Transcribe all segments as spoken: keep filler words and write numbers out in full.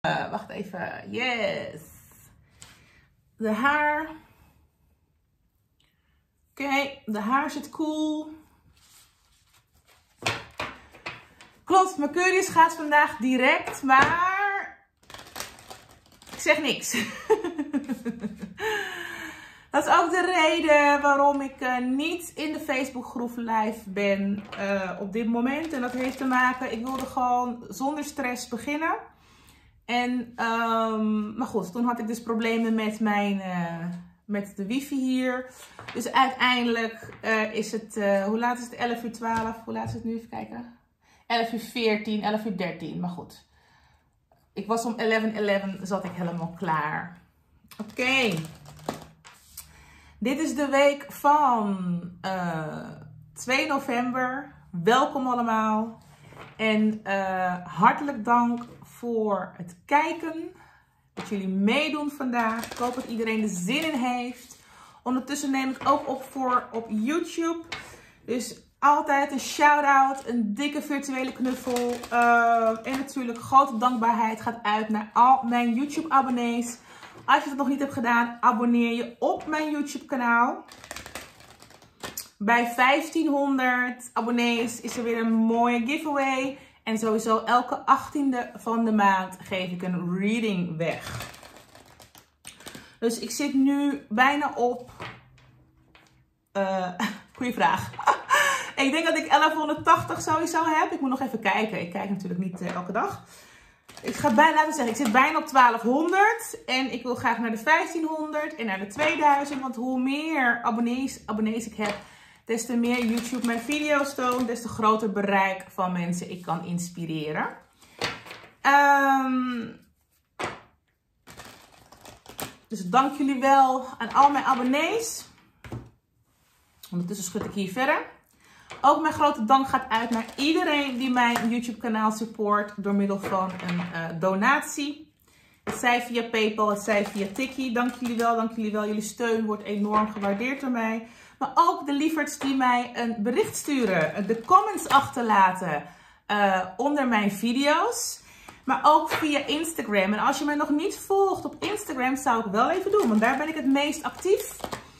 Uh, wacht even. Yes. De haar. Oké, okay, de haar zit cool. Klopt, Mercurius gaat vandaag direct, maar ik zeg niks. Dat is ook de reden waarom ik uh, niet in de Facebookgroep live ben uh, op dit moment. En dat heeft te maken, ik wilde gewoon zonder stress beginnen. En, um, maar goed, toen had ik dus problemen met mijn, uh, met de wifi hier. Dus uiteindelijk uh, is het, uh, hoe laat is het? elf uur twaalf, hoe laat is het nu? Even kijken. elf uur veertien, elf uur dertien, maar goed. Ik was om elf elf zat ik helemaal klaar. Oké. Okay. Dit is de week van uh, twee november. Welkom allemaal. En uh, hartelijk dank voor het kijken. Dat jullie meedoen vandaag. Ik hoop dat iedereen er zin in heeft. Ondertussen neem ik ook op voor op YouTube. Dus altijd een shout-out, een dikke virtuele knuffel. Uh, en natuurlijk grote dankbaarheid gaat uit naar al mijn YouTube abonnees. Als je het nog niet hebt gedaan, abonneer je op mijn YouTube kanaal. Bij vijftienhonderd abonnees is er weer een mooie giveaway. En sowieso elke achttiende van de maand geef ik een reading weg. Dus ik zit nu bijna op... Uh, goeie vraag. Ik denk dat ik elfhonderdtachtig sowieso heb. Ik moet nog even kijken. Ik kijk natuurlijk niet uh, elke dag. Ik ga bijna, laten we zeggen, ik zit bijna op twaalfhonderd. En ik wil graag naar de vijftienhonderd en naar de tweeduizend. Want hoe meer abonnees, abonnees ik heb, des te meer YouTube mijn video's toont, des te groter bereik van mensen ik kan inspireren. Um, dus dank jullie wel aan al mijn abonnees. Ondertussen schud ik hier verder. Ook mijn grote dank gaat uit naar iedereen die mijn YouTube kanaal support door middel van een uh, donatie. Het zij via PayPal, het zij via Tikkie. Dank jullie wel, dank jullie wel. Jullie steun wordt enorm gewaardeerd door mij. Maar ook de lieverds die mij een bericht sturen, de comments achterlaten uh, onder mijn video's. Maar ook via Instagram. En als je mij nog niet volgt op Instagram, zou ik wel even doen, want daar ben ik het meest actief.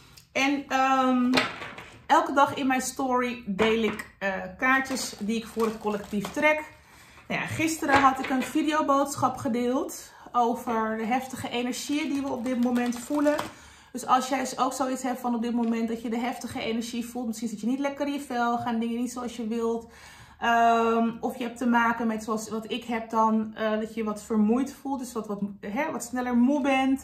En um, elke dag in mijn story deel ik uh, kaartjes die ik voor het collectief trek. Nou ja, gisteren had ik een videoboodschap gedeeld over de heftige energieën die we op dit moment voelen. Dus als jij ook zoiets hebt van op dit moment dat je de heftige energie voelt. Misschien zit je niet lekker in je vel, gaan dingen niet zoals je wilt. Um, of je hebt te maken met zoals wat ik heb dan, uh, dat je wat vermoeid voelt. Dus wat, wat, hè, wat sneller moe bent.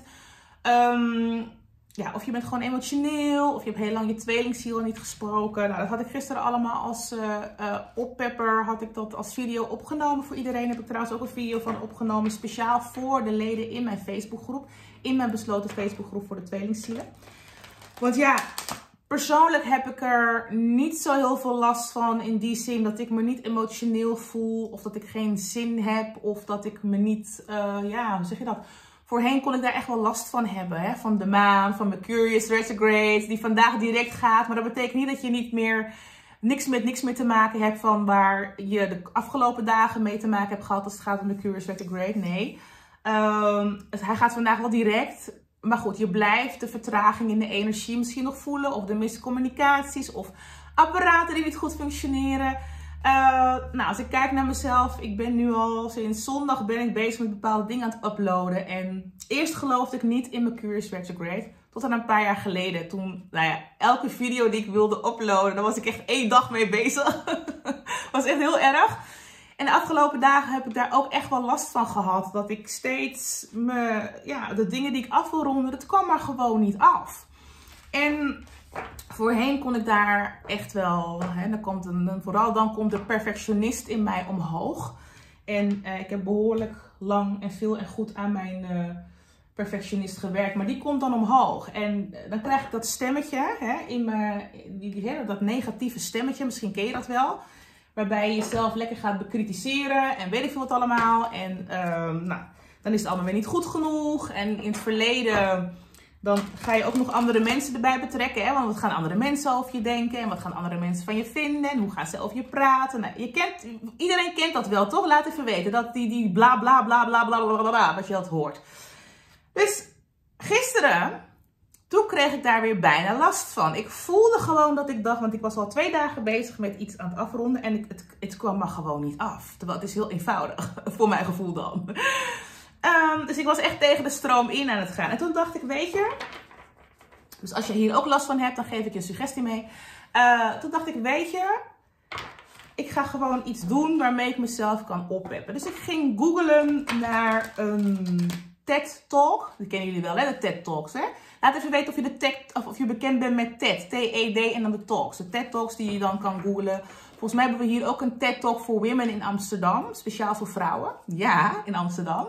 Um, ja, of je bent gewoon emotioneel. Of je hebt heel lang je tweelingziel niet gesproken. Nou, dat had ik gisteren allemaal als uh, uh, oppepper. Had ik dat als video opgenomen voor iedereen. Heb ik trouwens ook een video van opgenomen. Speciaal voor de leden in mijn Facebookgroep. In mijn besloten Facebookgroep voor de tweelingzielen. Want ja, persoonlijk heb ik er niet zo heel veel last van. In die zin dat ik me niet emotioneel voel. Of dat ik geen zin heb. Of dat ik me niet, uh, ja, hoe zeg je dat? Voorheen kon ik daar echt wel last van hebben. Hè? Van de maan, van Mercurius retrograde, die vandaag direct gaat. Maar dat betekent niet dat je niet meer niks met niks meer te maken hebt van waar je de afgelopen dagen mee te maken hebt gehad als het gaat om Mercurius retrograde. Nee. Um, hij gaat vandaag wel direct. Maar goed, je blijft de vertraging in de energie misschien nog voelen. Of de miscommunicaties. Of apparaten die niet goed functioneren. Uh, nou, als ik kijk naar mezelf. Ik ben nu al sinds zondag ben ik bezig met bepaalde dingen aan het uploaden. En eerst geloofde ik niet in Mercurius retrograde. Tot aan een paar jaar geleden. Toen, nou ja, elke video die ik wilde uploaden. Daar was ik echt één dag mee bezig. Was echt heel erg. En de afgelopen dagen heb ik daar ook echt wel last van gehad. Dat ik steeds me, ja, de dingen die ik af wil ronden, dat kwam maar gewoon niet af. En voorheen kon ik daar echt wel, hè, dan komt een, vooral dan komt de perfectionist in mij omhoog. En eh, ik heb behoorlijk lang en veel en goed aan mijn uh, perfectionist gewerkt. Maar die komt dan omhoog. En uh, dan krijg ik dat stemmetje, hè, in me, die, die, hè, dat negatieve stemmetje, misschien ken je dat wel. Waarbij je jezelf lekker gaat bekritiseren en weet ik veel wat allemaal. En uh, nou, dan is het allemaal weer niet goed genoeg. En in het verleden dan ga je ook nog andere mensen erbij betrekken. Hè? Want wat gaan andere mensen over je denken? En wat gaan andere mensen van je vinden? En hoe gaan ze over je praten? Nou, je kent, iedereen kent dat wel, toch? Laat even weten. Dat die, die bla bla bla bla bla bla bla, wat je dat hoort. Dus gisteren, toen kreeg ik daar weer bijna last van. Ik voelde gewoon dat ik dacht, want ik was al twee dagen bezig met iets aan het afronden. En ik, het, het kwam maar gewoon niet af. Terwijl het is heel eenvoudig, voor mijn gevoel dan. Um, dus ik was echt tegen de stroom in aan het gaan. En toen dacht ik, weet je, dus als je hier ook last van hebt, dan geef ik je een suggestie mee. Uh, toen dacht ik, weet je, ik ga gewoon iets doen waarmee ik mezelf kan oppeppen. Dus ik ging googlen naar een TED Talk. Die kennen jullie wel, hè? De TED Talks, hè? Laat even weten of je, de TED, of, of je bekend bent met TED. T E D en dan de Talks. De TED Talks die je dan kan googlen. Volgens mij hebben we hier ook een TED Talk voor Women in Amsterdam. Speciaal voor vrouwen. Ja, in Amsterdam.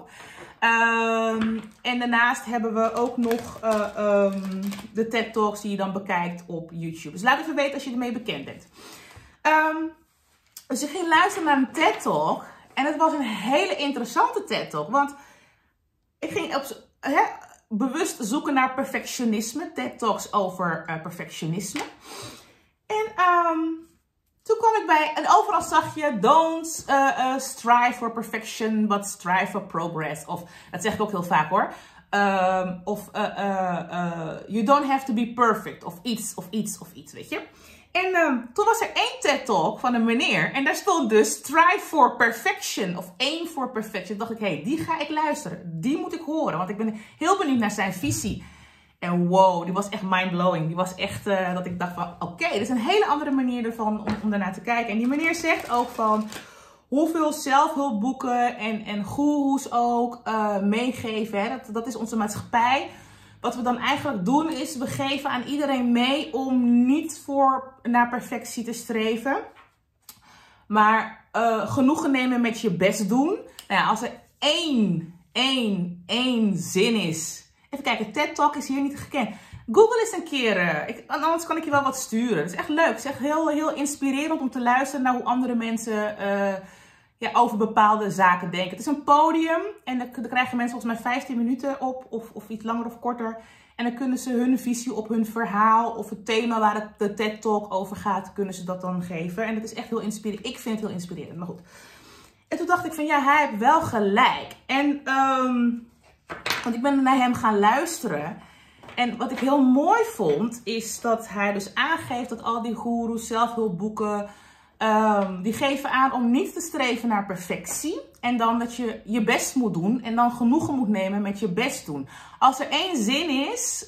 Um, en daarnaast hebben we ook nog uh, um, de TED Talks die je dan bekijkt op YouTube. Dus laat even weten als je ermee bekend bent. Um, dus ik ging luisteren naar een TED Talk. En het was een hele interessante TED Talk. Want ik ging op, he, bewust zoeken naar perfectionisme. TED Talks over uh, perfectionisme. En um, toen kwam ik bij, en overal zag je, don't uh, uh, strive for perfection, but strive for progress. Of, dat zeg ik ook heel vaak hoor. Um, of, uh, uh, uh, you don't have to be perfect. Of iets, of iets, of iets, weet je. En um, toen was er één TED Talk van een meneer. En daar stond dus strive for perfection. Of aim for perfection. Toen dacht ik, hé, hey, die ga ik luisteren. Die moet ik horen. Want ik ben heel benieuwd naar zijn visie. En wow, die was echt mindblowing. Die was echt uh, dat ik dacht van, oké, okay, dit is een hele andere manier ervan om, om daarnaar te kijken. En die meneer zegt ook van hoeveel zelfhulpboeken en, en goeroes ook uh, meegeven. Hè? Dat, dat is onze maatschappij. Wat we dan eigenlijk doen is, we geven aan iedereen mee om niet voor naar perfectie te streven. Maar uh, genoegen nemen met je best doen. Nou ja, als er één, één, één zin is. Even kijken, TED Talk is hier niet gekend. Google eens een keer. Uh, ik, anders kan ik je wel wat sturen. Het is echt leuk. Het is echt heel, heel inspirerend om te luisteren naar hoe andere mensen uh, ja, over bepaalde zaken denken. Het is een podium en dan, dan krijgen mensen volgens mij vijftien minuten op. Of, of iets langer of korter. En dan kunnen ze hun visie op hun verhaal of het thema waar het, de TED Talk over gaat, kunnen ze dat dan geven. En dat is echt heel inspirerend. Ik vind het heel inspirerend, maar goed. En toen dacht ik van ja, hij heeft wel gelijk. En um, want ik ben naar hem gaan luisteren. En wat ik heel mooi vond, is dat hij dus aangeeft dat al die goeroes, zelfhulpboeken, um, die geven aan om niet te streven naar perfectie. En dan dat je je best moet doen en dan genoegen moet nemen met je best doen. Als er één zin is,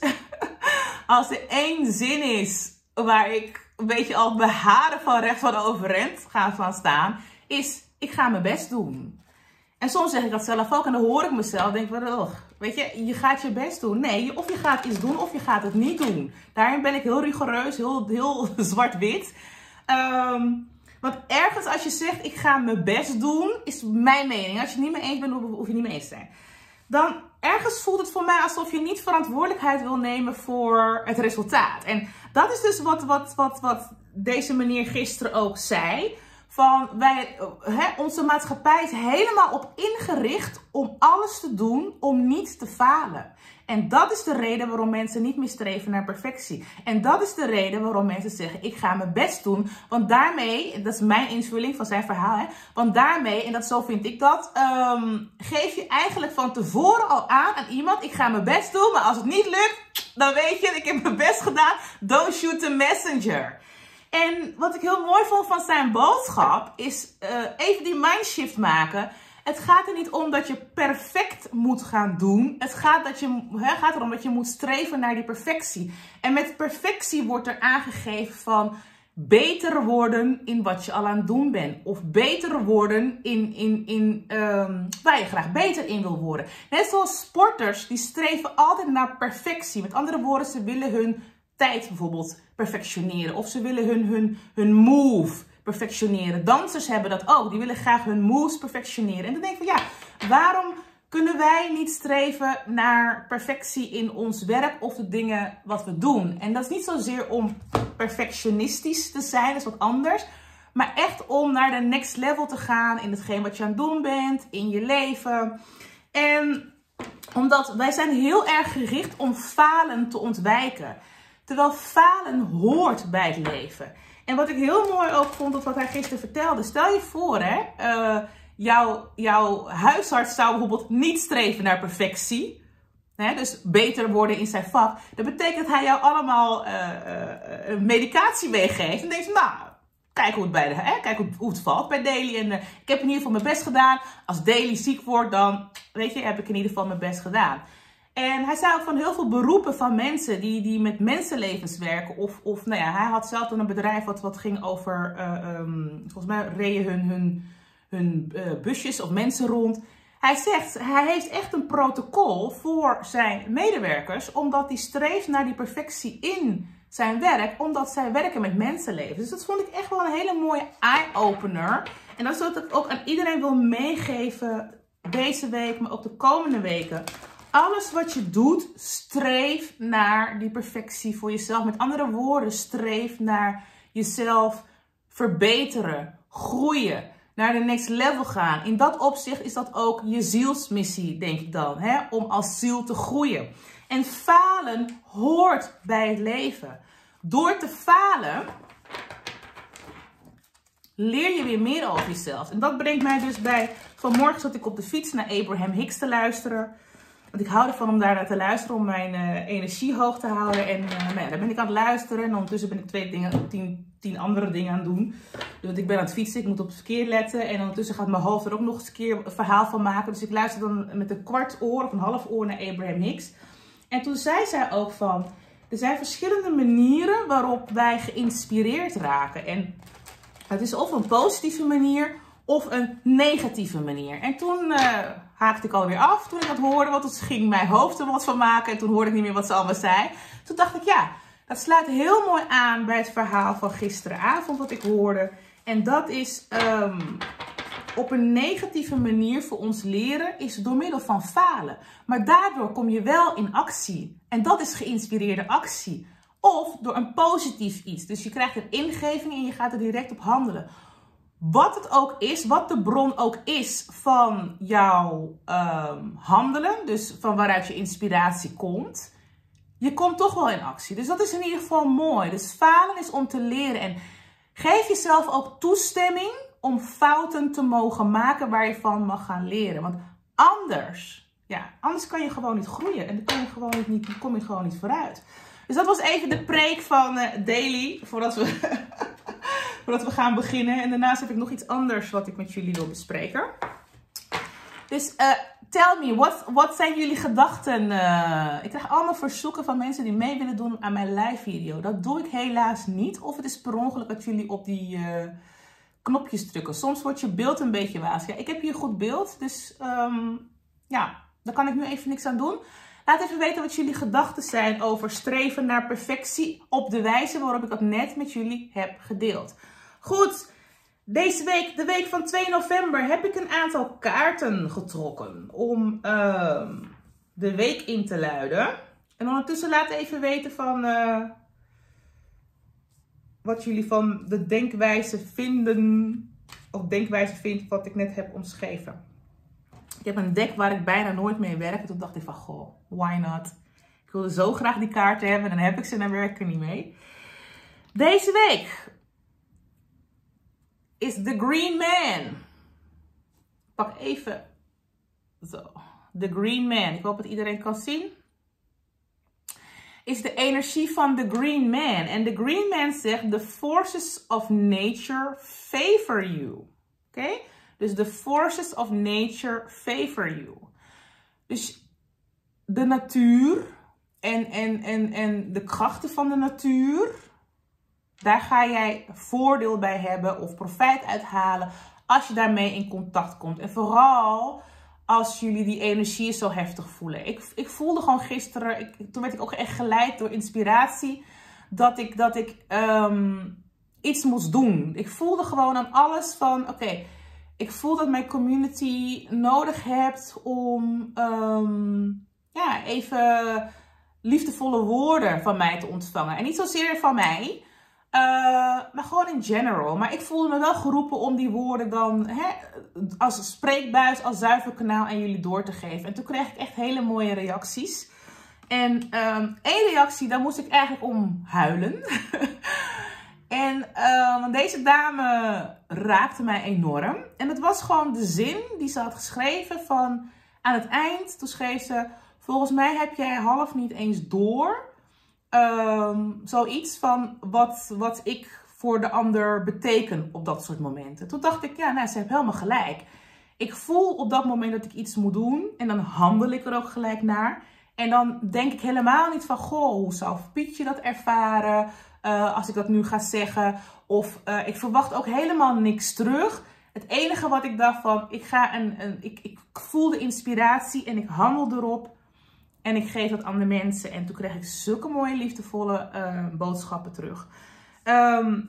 als er één zin is waar ik een beetje al mijn haren van rechts van overeind ga van staan, is ik ga mijn best doen. En soms zeg ik dat zelf ook en dan hoor ik mezelf, denk ik, oh, weet je, je gaat je best doen. Nee, of je gaat iets doen of je gaat het niet doen. Daarin ben ik heel rigoureus, heel, heel zwart-wit. Um, want ergens als je zegt, ik ga mijn best doen, is mijn mening. Als je het niet mee eens bent, hoef je niet mee eens te zijn. Dan ergens voelt het voor mij alsof je niet verantwoordelijkheid wil nemen voor het resultaat. En dat is dus wat, wat, wat, wat deze meneer gisteren ook zei. Van wij, hè, onze maatschappij is helemaal op ingericht om alles te doen om niet te falen. En dat is de reden waarom mensen niet meer streven naar perfectie. En dat is de reden waarom mensen zeggen, ik ga mijn best doen. Want daarmee, dat is mijn invulling van zijn verhaal. Hè, want daarmee, en dat zo vind ik dat, um, geef je eigenlijk van tevoren al aan aan iemand, ik ga mijn best doen. Maar als het niet lukt, dan weet je, ik heb mijn best gedaan. Don't shoot the messenger. En wat ik heel mooi vond van zijn boodschap is uh, even die mindshift maken. Het gaat er niet om dat je perfect moet gaan doen. Het gaat, dat je, he, gaat erom dat je moet streven naar die perfectie. En met perfectie wordt er aangegeven van beter worden in wat je al aan het doen bent. Of beter worden in, in, in um, waar je graag beter in wil worden. Net zoals sporters, die streven altijd naar perfectie. Met andere woorden, ze willen hun tijd bijvoorbeeld perfectioneren. Of ze willen hun, hun, hun move perfectioneren. Dansers hebben dat ook. Die willen graag hun moves perfectioneren. En dan denk ik van ja, waarom kunnen wij niet streven naar perfectie in ons werk of de dingen wat we doen? En dat is niet zozeer om perfectionistisch te zijn, dat is wat anders. Maar echt om naar de next level te gaan in hetgeen wat je aan het doen bent, in je leven. En Omdat wij zijn heel erg gericht om falen te ontwijken. Terwijl falen hoort bij het leven. En wat ik heel mooi ook vond, dat wat hij gisteren vertelde. Stel je voor, hè, uh, jouw, jouw huisarts zou bijvoorbeeld niet streven naar perfectie. Hè, dus beter worden in zijn vak. Dat betekent dat hij jou allemaal uh, uh, medicatie meegeeft. En denkt, nou, kijk hoe het, bij de, hè, kijk hoe, hoe het valt bij Daily. En uh, ik heb in ieder geval mijn best gedaan. Als Daily ziek wordt, dan weet je, heb ik in ieder geval mijn best gedaan. En hij zei ook van heel veel beroepen van mensen die, die met mensenlevens werken. Of, of nou ja, hij had zelf dan een bedrijf wat, wat ging over, uh, um, volgens mij reden hun, hun, hun uh, busjes of mensen rond. Hij zegt, hij heeft echt een protocol voor zijn medewerkers, omdat hij streeft naar die perfectie in zijn werk, omdat zij werken met mensenlevens. Dus dat vond ik echt wel een hele mooie eye-opener. En dat is wat ik ook aan iedereen wil meegeven deze week, maar ook de komende weken. Alles wat je doet, streef naar die perfectie voor jezelf. Met andere woorden, streef naar jezelf verbeteren, groeien, naar de next level gaan. In dat opzicht is dat ook je zielsmissie, denk ik dan, hè? Om als ziel te groeien. En falen hoort bij het leven. Door te falen leer je weer meer over jezelf. En dat brengt mij dus bij, vanmorgen zat ik op de fiets naar Abraham Hicks te luisteren. Want ik hou ervan om daar naar te luisteren, om mijn uh, energie hoog te houden. En uh, nou ja, daar ben ik aan het luisteren. En ondertussen ben ik twee dingen, tien, tien andere dingen aan het doen. Dus ik ben aan het fietsen, ik moet op het verkeer letten. En ondertussen gaat mijn hoofd er ook nog eens een keer een verhaal van maken. Dus ik luister dan met een kwart oor of een half oor naar Abraham Hicks. En toen zei zij ook van, er zijn verschillende manieren waarop wij geïnspireerd raken. En het is of een positieve manier of een negatieve manier. En toen uh, haakte ik alweer af toen ik dat hoorde, want toen ging mijn hoofd er wat van maken. En toen hoorde ik niet meer wat ze allemaal zei. Toen dacht ik, ja, dat sluit heel mooi aan bij het verhaal van gisteravond wat ik hoorde. En dat is um, op een negatieve manier voor ons leren is door middel van falen. Maar daardoor kom je wel in actie. En dat is geïnspireerde actie. Of door een positief iets. Dus je krijgt een ingeving en je gaat er direct op handelen. Wat het ook is, wat de bron ook is van jouw um, handelen. Dus van waaruit je inspiratie komt. Je komt toch wel in actie. Dus dat is in ieder geval mooi. Dus falen is om te leren. En geef jezelf ook toestemming om fouten te mogen maken waar je van mag gaan leren. Want anders, ja, anders kan je gewoon niet groeien. En dan kan je gewoon niet, niet, dan kom je gewoon niet vooruit. Dus dat was even de preek van uh, Daily, voordat we, voordat we gaan beginnen. En daarnaast heb ik nog iets anders wat ik met jullie wil bespreken. Dus uh, tell me, wat, wat zijn jullie gedachten? Uh, ik krijg allemaal verzoeken van mensen die mee willen doen aan mijn live video. Dat doe ik helaas niet. Of het is per ongeluk dat jullie op die uh, knopjes drukken. Soms wordt je beeld een beetje wazig. Ja, ik heb hier goed beeld, dus um, ja, daar kan ik nu even niks aan doen. Laat even weten wat jullie gedachten zijn over streven naar perfectie op de wijze waarop ik dat net met jullie heb gedeeld. Goed, deze week, de week van twee november, heb ik een aantal kaarten getrokken om uh, de week in te luiden. En ondertussen laat even weten van uh, wat jullie van de denkwijze vinden, of denkwijze vindt wat ik net heb omschreven. Ik heb een deck waar ik bijna nooit mee werk. En toen dacht ik van, goh, why not? Ik wilde zo graag die kaarten hebben en dan heb ik ze en dan werk ik er niet mee. Deze week is The Green Man. Ik pak even zo. The Green Man. Ik hoop dat iedereen kan zien. Is de energie van The Green Man. En The Green Man zegt, the forces of nature favor you. Oké? Okay? Dus the forces of nature favor you. Dus de natuur en, en, en, en de krachten van de natuur, daar ga jij voordeel bij hebben of profijt uithalen als je daarmee in contact komt. En vooral als jullie die energie zo heftig voelen. Ik, ik voelde gewoon gisteren, ik, toen werd ik ook echt geleid door inspiratie, dat ik, dat ik um, iets moest doen. Ik voelde gewoon aan alles van, oké, okay, ik voel dat mijn community nodig heeft om um, ja, even liefdevolle woorden van mij te ontvangen. En niet zozeer van mij, maar gewoon in general. Maar ik voelde me wel geroepen om die woorden dan hè, als spreekbuis, als zuiver kanaal aan jullie door te geven. En toen kreeg ik echt hele mooie reacties. En um, één reactie, daar moest ik eigenlijk om huilen. En uh, deze dame raakte mij enorm. En het was gewoon de zin die ze had geschreven van aan het eind. Toen schreef ze, volgens mij heb jij half niet eens door. Um, zoiets van wat, wat ik voor de ander beteken op dat soort momenten. Toen dacht ik, ja, nou, ze heeft helemaal gelijk. Ik voel op dat moment dat ik iets moet doen. En dan handel ik er ook gelijk naar. En dan denk ik helemaal niet van, goh, hoe zou Pietje dat ervaren uh, als ik dat nu ga zeggen? Of uh, ik verwacht ook helemaal niks terug. Het enige wat ik dacht van, ik, ga een, een, ik, ik voel de inspiratie en ik handel erop. En ik geef dat aan de mensen. En toen kreeg ik zulke mooie, liefdevolle uh, boodschappen terug. Um,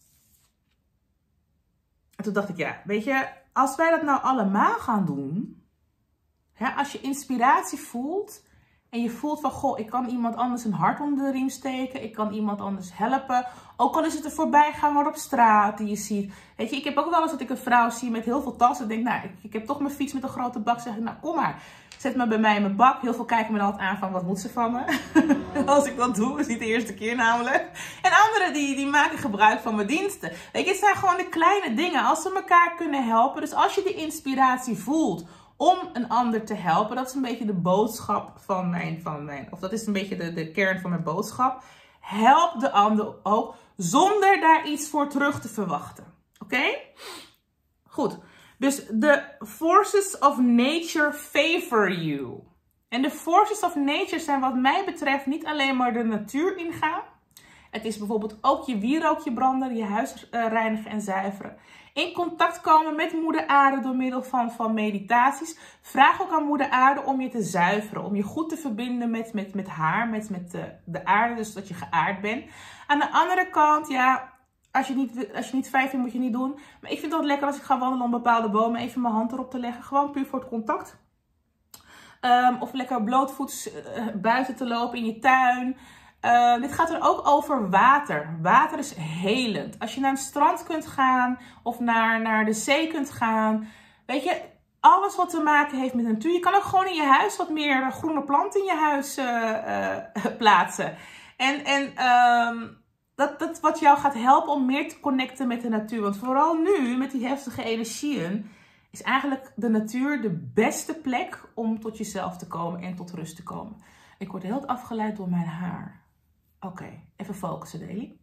en toen dacht ik, ja, weet je, als wij dat nou allemaal gaan doen. Hè, als je inspiratie voelt. En je voelt van, goh, ik kan iemand anders een hart onder de riem steken. Ik kan iemand anders helpen. Ook al is het een voorbijganger op straat die je ziet. Weet je, ik heb ook wel eens dat ik een vrouw zie met heel veel tassen. En denk, nou, ik, ik heb toch mijn fiets met een grote bak. Zeg ik, nou, kom maar. Zet me bij mij in mijn bak. Heel veel kijken me dan altijd aan van, wat moet ze van me? Als ik dat doe, is niet de eerste keer namelijk. En anderen die, die maken gebruik van mijn diensten. Weet je, het zijn gewoon de kleine dingen. Als ze elkaar kunnen helpen. Dus als je die inspiratie voelt om een ander te helpen. Dat is een beetje de boodschap van mijn, van mijn of dat is een beetje de, de kern van mijn boodschap. Help de ander ook zonder daar iets voor terug te verwachten. Oké? Okay? Goed. Dus de forces of nature favor you. En de forces of nature zijn wat mij betreft niet alleen maar de natuur ingaan. Het is bijvoorbeeld ook je wierookje branden, je huis uh, reinigen en zuiveren. In contact komen met moeder aarde door middel van, van meditaties. Vraag ook aan moeder aarde om je te zuiveren. Om je goed te verbinden met, met, met haar, met, met de, de aarde. Dus dat je geaard bent. Aan de andere kant, ja, als je niet, als je niet fijn vindt, moet je niet doen. Maar ik vind het altijd lekker als ik ga wandelen om bepaalde bomen even mijn hand erop te leggen. Gewoon puur voor het contact. Um, of lekker blootvoets uh, buiten te lopen in je tuin. Uh, dit gaat er ook over water. Water is helend. Als je naar een strand kunt gaan of naar, naar de zee kunt gaan. Weet je, alles wat te maken heeft met de natuur. Je kan ook gewoon in je huis wat meer groene planten in je huis uh, uh, plaatsen. En, en um, dat, dat wat jou gaat helpen om meer te connecten met de natuur. Want vooral nu, met die heftige energieën, is eigenlijk de natuur de beste plek om tot jezelf te komen en tot rust te komen. Ik word heel afgeleid door mijn haar. Oké, okay, even focussen, Daily.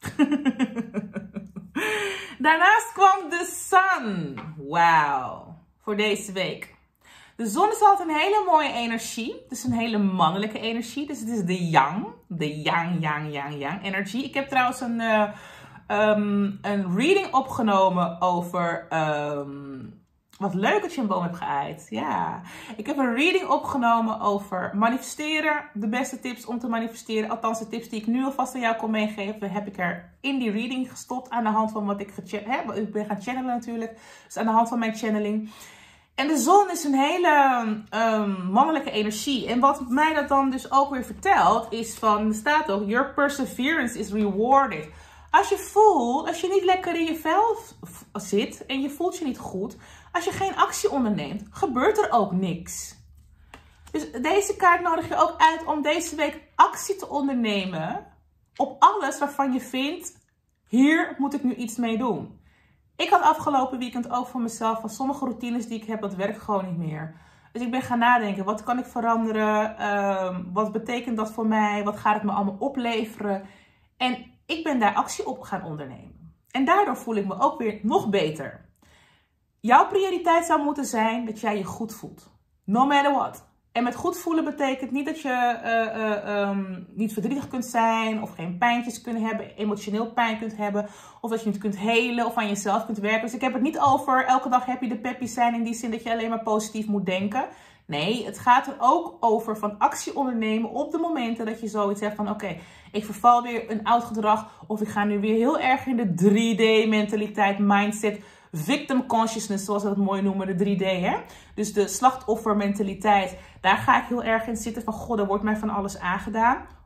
Daarnaast kwam de zon. Wauw, voor deze week. De zon is altijd een hele mooie energie. Het is een hele mannelijke energie. Dus het is de yang. De yang, yang, yang, yang energie. Ik heb trouwens een, uh, um, een reading opgenomen over... Um, Wat leuk dat je een boom hebt geaaid. Ja, ik heb een reading opgenomen over manifesteren. De beste tips om te manifesteren. Althans, de tips die ik nu alvast aan jou kon meegeven, heb ik er in die reading gestopt. Aan de hand van wat ik, heb. ik ben gaan channelen natuurlijk. Dus aan de hand van mijn channeling. En de zon is een hele um, mannelijke energie. En wat mij dat dan dus ook weer vertelt, is van, er staat ook, your perseverance is rewarded. Als je voelt, als je niet lekker in je vel zit en je voelt je niet goed, als je geen actie onderneemt, gebeurt er ook niks. Dus deze kaart nodig je ook uit om deze week actie te ondernemen op alles waarvan je vindt, hier moet ik nu iets mee doen. Ik had afgelopen weekend ook voor mezelf van sommige routines die ik heb, dat werkt gewoon niet meer. Dus ik ben gaan nadenken, wat kan ik veranderen? Um, wat betekent dat voor mij? Wat gaat het me allemaal opleveren? En ik ben daar actie op gaan ondernemen. En daardoor voel ik me ook weer nog beter. Jouw prioriteit zou moeten zijn dat jij je goed voelt. No matter what. En met goed voelen betekent niet dat je uh, uh, um, niet verdrietig kunt zijn. Of geen pijntjes kunt hebben. Emotioneel pijn kunt hebben. Of dat je niet kunt helen of aan jezelf kunt werken. Dus ik heb het niet over elke dag happy de peppy zijn. In die zin dat je alleen maar positief moet denken. Nee, het gaat er ook over van actie ondernemen op de momenten dat je zoiets hebt van oké, okay, ik verval weer een oud gedrag. Of ik ga nu weer heel erg in de drie D mentaliteit, mindset, victim consciousness, zoals we dat mooi noemen, de drie D. Hè? Dus de slachtoffermentaliteit, daar ga ik heel erg in zitten van god, er wordt mij van alles aangedaan.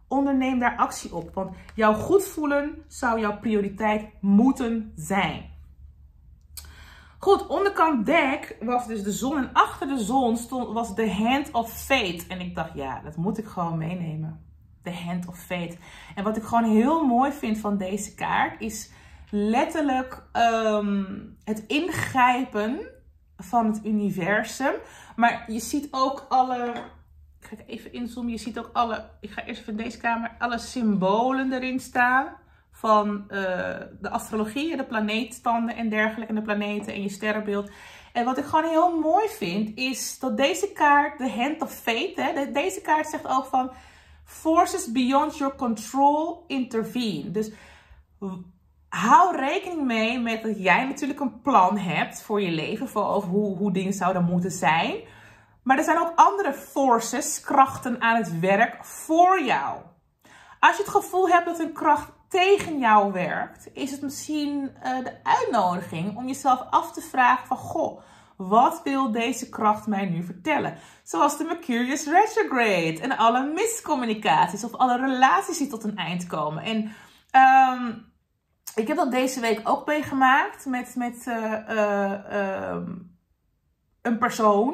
onderneem daar actie op. Want jouw goed voelen zou jouw prioriteit moeten zijn. Goed, onderkant dek was dus de zon. En achter de zon stond, was de Hand of Fate. En ik dacht, ja, dat moet ik gewoon meenemen. De Hand of Fate. En wat ik gewoon heel mooi vind van deze kaart is letterlijk um, het ingrijpen van het universum. Maar je ziet ook alle... Ik ga even inzoomen. Je ziet ook alle... Ik ga eerst even in deze kamer alle symbolen erin staan. Van uh, de astrologie, de planeetstanden en dergelijke. En de planeten en je sterrenbeeld. En wat ik gewoon heel mooi vind is dat deze kaart, de Hand of Fate. Hè, deze kaart zegt ook van... Forces beyond your control intervene. Dus hou rekening mee met dat jij natuurlijk een plan hebt voor je leven. Voor over hoe, hoe dingen zouden moeten zijn. Maar er zijn ook andere forces, krachten aan het werk voor jou. Als je het gevoel hebt dat een kracht tegen jou werkt, is het misschien uh, de uitnodiging om jezelf af te vragen van, goh, wat wil deze kracht mij nu vertellen? Zoals de Mercurius retrograde en alle miscommunicaties of alle relaties die tot een eind komen. En um, ik heb dat deze week ook meegemaakt met, met uh, uh, um, een persoon.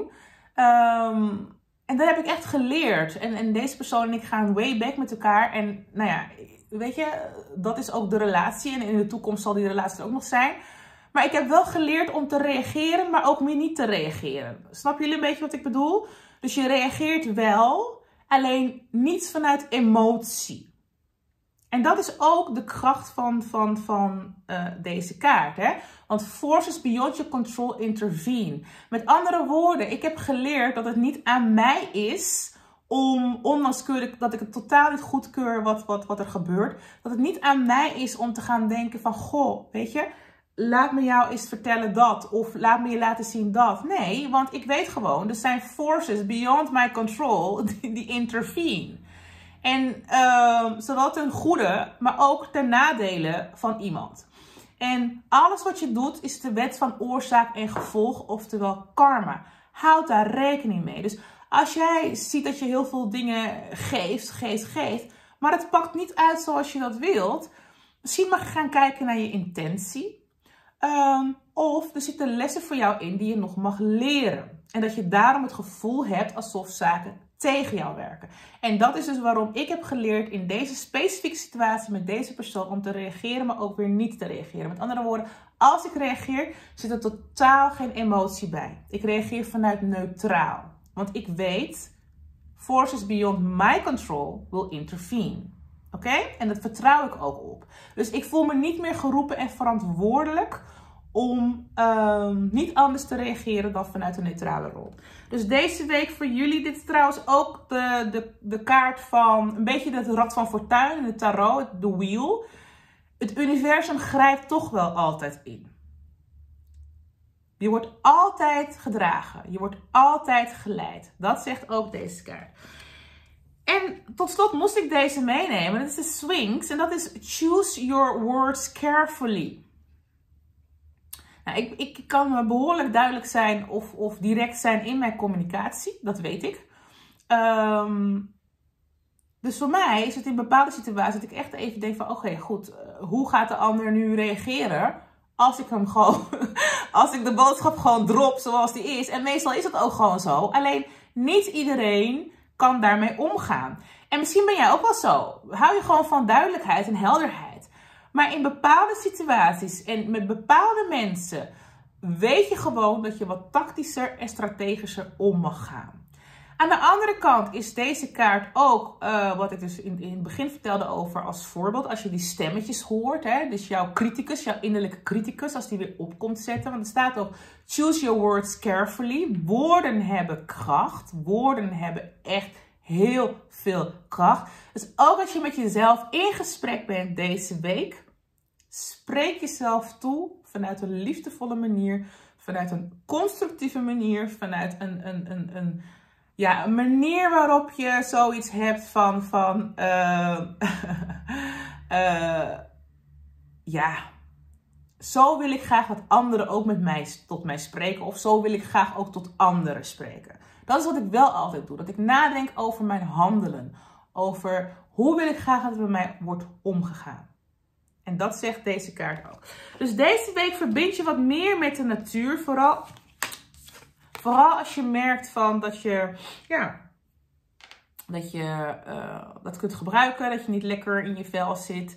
Um, en dat heb ik echt geleerd. En, en deze persoon en ik gaan way back met elkaar. En nou ja, weet je, dat is ook de relatie. En in de toekomst zal die relatie er ook nog zijn. Maar ik heb wel geleerd om te reageren, maar ook weer niet te reageren. Snap jullie een beetje wat ik bedoel? Dus je reageert wel, alleen niet vanuit emotie. En dat is ook de kracht van, van, van uh, deze kaart. Hè? Want forces beyond your control intervene. Met andere woorden, ik heb geleerd dat het niet aan mij is om, ondanks dat ik het totaal niet goedkeur wat, wat, wat er gebeurt, dat het niet aan mij is om te gaan denken van, goh, weet je, laat me jou eens vertellen dat. Of laat me je laten zien dat. Nee, want ik weet gewoon, er zijn forces beyond my control die, die intervene. En uh, zowel ten goede, maar ook ten nadele van iemand. En alles wat je doet is de wet van oorzaak en gevolg, oftewel karma. Houd daar rekening mee. Dus als jij ziet dat je heel veel dingen geeft, geeft, geeft, maar het pakt niet uit zoals je dat wilt, misschien mag je gaan kijken naar je intentie. Um, of er zitten lessen voor jou in die je nog mag leren. En dat je daarom het gevoel hebt alsof zaken tegen jou werken. En dat is dus waarom ik heb geleerd in deze specifieke situatie met deze persoon om te reageren, maar ook weer niet te reageren. Met andere woorden, als ik reageer, zit er totaal geen emotie bij. Ik reageer vanuit neutraal. Want ik weet, forces beyond my control will intervene. Oké? Okay? En dat vertrouw ik ook op. Dus ik voel me niet meer geroepen en verantwoordelijk om um, niet anders te reageren dan vanuit een neutrale rol. Dus deze week voor jullie, dit is trouwens ook de, de, de kaart van een beetje het rad van fortuin in de tarot, de wheel. Het universum grijpt toch wel altijd in. Je wordt altijd gedragen. Je wordt altijd geleid. Dat zegt ook deze kaart. En tot slot moest ik deze meenemen. Dat is de Sphinx. En dat is choose your words carefully. Nou, ik, ik kan behoorlijk duidelijk zijn of, of direct zijn in mijn communicatie. Dat weet ik. Um, dus voor mij is het in bepaalde situaties dat ik echt even denk van, oké, okay, goed. Uh, hoe gaat de ander nu reageren als ik hem gewoon, als ik de boodschap gewoon drop zoals die is. En meestal is het ook gewoon zo. Alleen niet iedereen kan daarmee omgaan. En misschien ben jij ook wel zo. Hou je gewoon van duidelijkheid en helderheid. Maar in bepaalde situaties en met bepaalde mensen weet je gewoon dat je wat tactischer en strategischer om mag gaan. Aan de andere kant is deze kaart ook, uh, wat ik dus in, in het begin vertelde over als voorbeeld, als je die stemmetjes hoort, hè, dus jouw criticus, jouw innerlijke criticus, als die weer op komt zetten. Want er staat ook, choose your words carefully. Woorden hebben kracht. Woorden hebben echt heel veel kracht. Dus ook als je met jezelf in gesprek bent deze week, spreek jezelf toe vanuit een liefdevolle manier, vanuit een constructieve manier, vanuit een, een, een, een, ja, een manier waarop je zoiets hebt van, van uh, uh, ja, zo wil ik graag dat anderen ook met mij, tot mij spreken, of zo wil ik graag ook tot anderen spreken. Dat is wat ik wel altijd doe, dat ik nadenk over mijn handelen, over hoe wil ik graag dat het bij mij wordt omgegaan. En dat zegt deze kaart ook. Dus deze week verbind je wat meer met de natuur. Vooral, vooral als je merkt van dat je, ja, dat je uh, dat kunt gebruiken. Dat je niet lekker in je vel zit.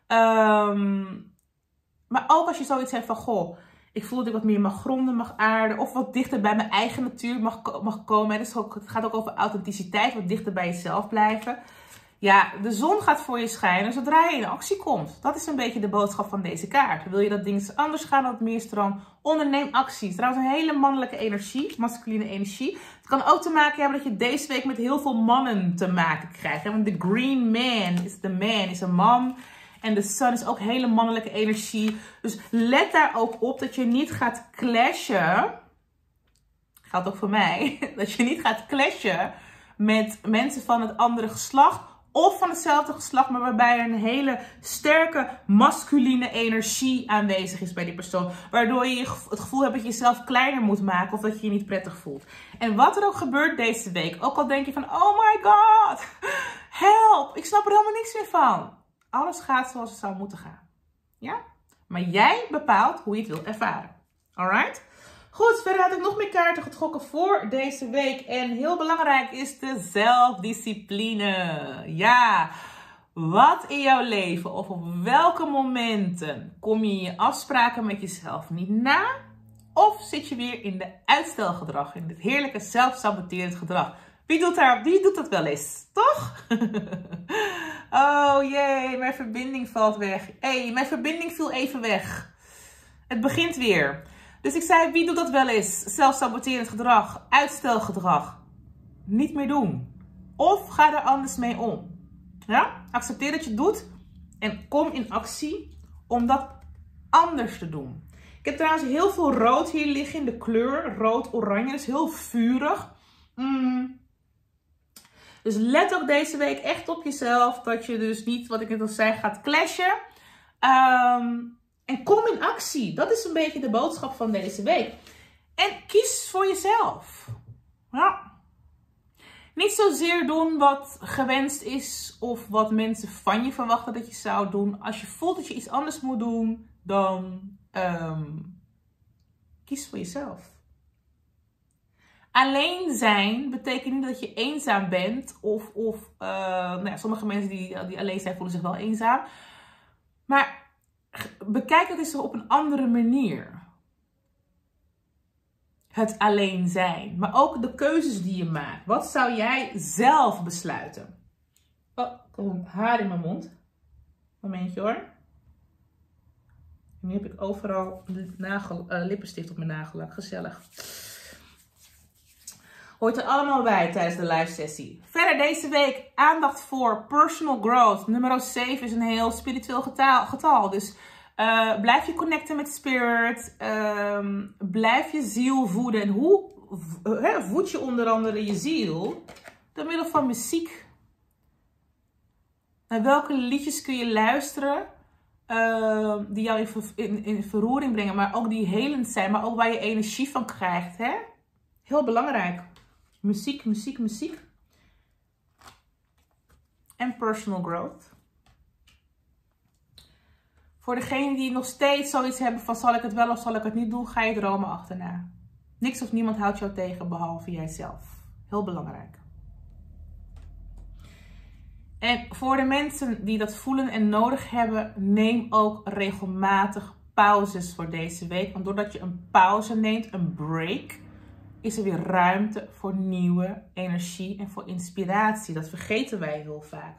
Um, maar ook als je zoiets hebt van, goh, ik voel dat ik wat meer mag gronden, mag aarden. Of wat dichter bij mijn eigen natuur mag, mag komen. Dus het gaat ook over authenticiteit, wat dichter bij jezelf blijven. Ja, de zon gaat voor je schijnen zodra je in actie komt. Dat is een beetje de boodschap van deze kaart. Wil je dat dingen anders gaan, dat meer stroom? Onderneem actie. Trouwens een hele mannelijke energie, masculine energie. Het kan ook te maken hebben dat je deze week met heel veel mannen te maken krijgt. Want de green man is de man, is een man. En de sun is ook hele mannelijke energie. Dus let daar ook op dat je niet gaat clashen. Geldt ook voor mij. Dat je niet gaat clashen met mensen van het andere geslacht. Of van hetzelfde geslacht, maar waarbij er een hele sterke masculine energie aanwezig is bij die persoon. Waardoor je het gevoel hebt dat je jezelf kleiner moet maken of dat je je niet prettig voelt. En wat er ook gebeurt deze week, ook al denk je van, oh my god, help, ik snap er helemaal niks meer van. Alles gaat zoals het zou moeten gaan. Ja? Maar jij bepaalt hoe je het wilt ervaren. Alright? Goed, verder had ik nog meer kaarten getrokken voor deze week. En heel belangrijk is de zelfdiscipline. Ja, wat in jouw leven of op welke momenten kom je je afspraken met jezelf niet na? Of zit je weer in de uitstelgedrag, in dit heerlijke zelfsaboterend gedrag? Wie doet, daar, wie doet dat wel eens, toch? Oh jee, mijn verbinding valt weg. Hé, hey, mijn verbinding viel even weg. Het begint weer. Dus ik zei, wie doet dat wel eens? Zelfsaboterend gedrag, uitstelgedrag. Niet meer doen. Of ga er anders mee om. Ja? Accepteer dat je het doet. En kom in actie om dat anders te doen. Ik heb trouwens heel veel rood hier liggen in de kleur. Rood-oranje. Dat is heel vurig. Mm. Dus let ook deze week echt op jezelf. Dat je dus niet, wat ik net al zei, gaat clashen. Um, En kom in actie. Dat is een beetje de boodschap van deze week. En kies voor jezelf. Ja. Niet zozeer doen wat gewenst is of wat mensen van je verwachten dat je zou doen. Als je voelt dat je iets anders moet doen, dan um, kies voor jezelf. Alleen zijn betekent niet dat je eenzaam bent. Of, of uh, nou ja, sommige mensen die, die alleen zijn voelen zich wel eenzaam. Maar bekijk het eens op een andere manier. Het alleen zijn. Maar ook de keuzes die je maakt. Wat zou jij zelf besluiten? Oh, er komt een haar in mijn mond. Momentje hoor. Nu heb ik overal nagel, uh, lippenstift op mijn nagellak. Gezellig. Hoort er allemaal bij tijdens de live sessie. Verder deze week aandacht voor personal growth. Nummer zeven is een heel spiritueel getal. getal. Dus uh, blijf je connecten met spirit. Um, blijf je ziel voeden. En hoe uh, voed je onder andere je ziel? Door middel van muziek. Naar welke liedjes kun je luisteren? Uh, die jou in, ver, in, in verroering brengen. Maar ook die helend zijn. Maar ook waar je energie van krijgt. Hè? Heel belangrijk. Muziek, muziek, muziek. En personal growth. Voor degenen die nog steeds zoiets hebben van zal ik het wel of zal ik het niet doen, ga je dromen achterna. Niks of niemand houdt jou tegen behalve jijzelf. Heel belangrijk. En voor de mensen die dat voelen en nodig hebben, neem ook regelmatig pauzes voor deze week. Want doordat je een pauze neemt, een break, is er weer ruimte voor nieuwe energie en voor inspiratie. Dat vergeten wij heel vaak.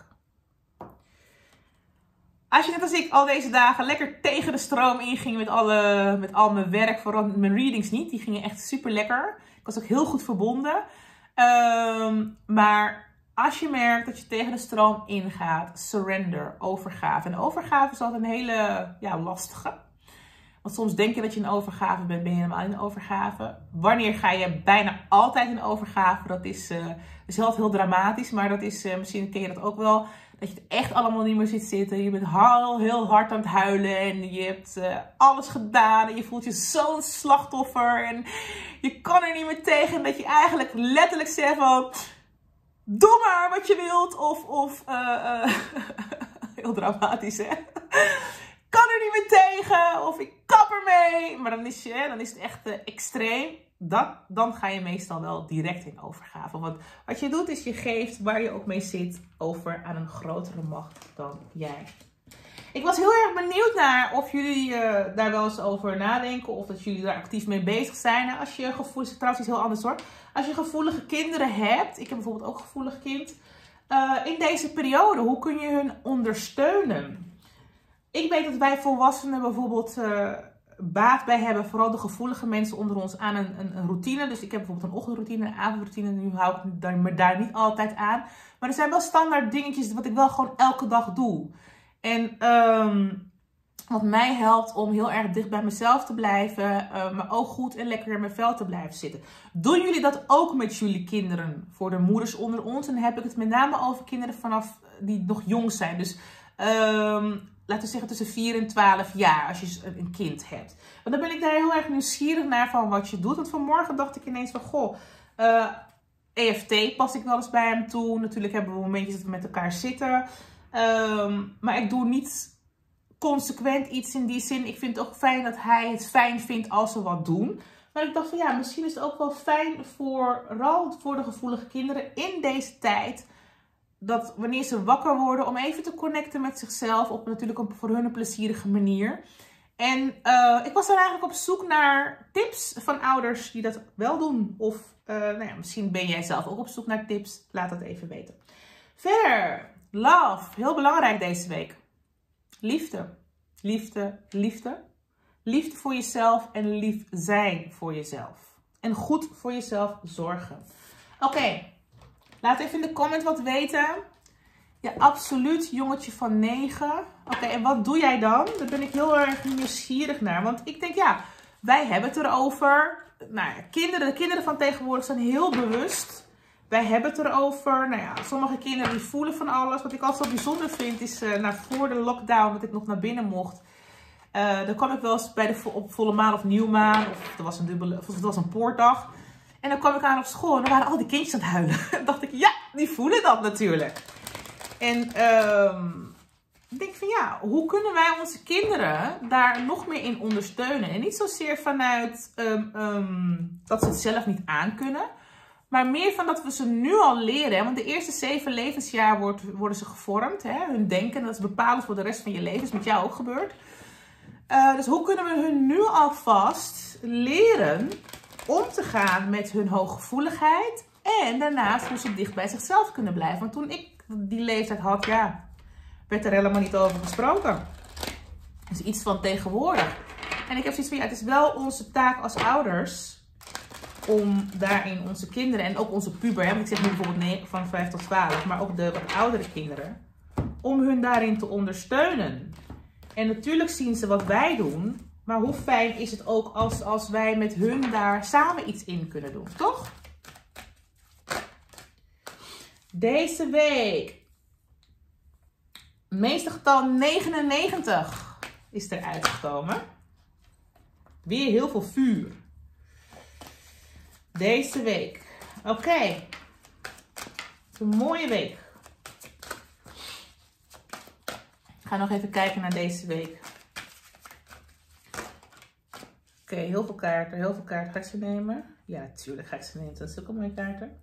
Als je net als ik al deze dagen lekker tegen de stroom inging met, alle, met al mijn werk, vooral mijn readings niet. Die gingen echt super lekker. Ik was ook heel goed verbonden. Um, maar als je merkt dat je tegen de stroom ingaat, surrender, overgave. En overgave is altijd een hele ja, lastige. Want soms denk je dat je in overgave bent, ben je helemaal in overgave. Wanneer ga je bijna altijd in overgave? Dat is, uh, is heel, heel dramatisch, maar dat is, uh, misschien ken je dat ook wel. Dat je het echt allemaal niet meer ziet zitten. Je bent heel, heel hard aan het huilen en je hebt uh, alles gedaan. En je voelt je zo'n slachtoffer en je kan er niet meer tegen. Dat je eigenlijk letterlijk zegt van, doe maar wat je wilt. Of, of uh, uh, heel dramatisch, hè. Kan er niet meer tegen. Of ik kap ermee. Maar dan is, je, dan is het echt uh, extreem. Dat, dan ga je meestal wel direct in overgave. Want wat je doet is je geeft waar je ook mee zit over aan een grotere macht dan jij. Ik was heel erg benieuwd naar of jullie uh, daar wel eens over nadenken. Of dat jullie daar actief mee bezig zijn. Nou, als je gevoelige, trouwens iets heel anders hoor. Als je gevoelige kinderen hebt. Ik heb bijvoorbeeld ook een gevoelig kind. Uh, in deze periode, hoe kun je hun ondersteunen? Ik weet dat wij volwassenen bijvoorbeeld uh, baat bij hebben. Vooral de gevoelige mensen onder ons aan een, een, een routine. Dus ik heb bijvoorbeeld een ochtendroutine, een avondroutine. Nu hou ik me daar niet altijd aan. Maar er zijn wel standaard dingetjes wat ik wel gewoon elke dag doe. En um, wat mij helpt om heel erg dicht bij mezelf te blijven. Uh, maar ook goed en lekker in mijn vel te blijven zitten. Doen jullie dat ook met jullie kinderen? Voor de moeders onder ons. En dan heb ik het met name over kinderen vanaf die nog jong zijn. Dus um, laten we zeggen tussen vier en twaalf jaar. Als je een kind hebt. Want dan ben ik daar heel erg nieuwsgierig naar van wat je doet. Want vanmorgen dacht ik ineens van goh. Uh, E F T pas ik wel eens bij hem toe. Natuurlijk hebben we momentjes dat we met elkaar zitten. Um, maar ik doe niet consequent iets in die zin. Ik vind het ook fijn dat hij het fijn vindt als we wat doen. Maar ik dacht van ja, misschien is het ook wel fijn voor, vooral voor de gevoelige kinderen in deze tijd. Dat wanneer ze wakker worden om even te connecten met zichzelf. Op natuurlijk op, voor hun een plezierige manier. En uh, ik was dan eigenlijk op zoek naar tips van ouders die dat wel doen. Of uh, nou ja, misschien ben jij zelf ook op zoek naar tips. Laat dat even weten. Verder. Love, heel belangrijk deze week. Liefde, liefde, liefde. Liefde voor jezelf en lief zijn voor jezelf. En goed voor jezelf zorgen. Oké, okay. Laat even in de comment wat weten. Ja, absoluut, jongetje van negen. Oké, okay, en wat doe jij dan? Daar ben ik heel erg nieuwsgierig naar. Want ik denk, ja, wij hebben het erover. Nou ja, kinderen, de kinderen van tegenwoordig zijn heel bewust. Wij hebben het erover. Nou ja, sommige kinderen die voelen van alles. Wat ik altijd zo bijzonder vind is uh, nou, voor de lockdown dat ik nog naar binnen mocht. Uh, dan kwam ik wel eens bij de vo op volle maan of nieuwmaan. Of er was een dubbele, of het was een poortdag. En dan kwam ik aan op school en dan waren al die kindjes aan het huilen. Dan dacht ik, ja, die voelen dat natuurlijk. En uh, ik denk van ja, hoe kunnen wij onze kinderen daar nog meer in ondersteunen? En niet zozeer vanuit um, um, dat ze het zelf niet aankunnen. Maar meer van dat we ze nu al leren. Hè? Want de eerste zeven levensjaar wordt, worden ze gevormd. Hè? Hun denken, dat is bepalend voor de rest van je leven. Dat is met jou ook gebeurd. Uh, dus hoe kunnen we hun nu alvast leren om te gaan met hun hooggevoeligheid. En daarnaast hoe ze dicht bij zichzelf kunnen blijven. Want toen ik die leeftijd had, ja, werd er helemaal niet over gesproken. Dus iets van tegenwoordig. En ik heb zoiets van, ja, het is wel onze taak als ouders om daarin onze kinderen en ook onze puber, hè, want ik zeg nu bijvoorbeeld nee, van vijf tot twaalf, maar ook de wat oudere kinderen, om hun daarin te ondersteunen. En natuurlijk zien ze wat wij doen, maar hoe fijn is het ook als, als wij met hun daar samen iets in kunnen doen, toch? Deze week, meeste getal negenennegentig is er uitgekomen. Weer heel veel vuur. Deze week. Oké. Okay. Het is een mooie week. Ik ga nog even kijken naar deze week. Oké, okay, heel veel kaarten. Heel veel kaarten. Ga ik ze nemen? Ja, natuurlijk ga ik ze nemen. Dat zijn zulke mooie kaarten.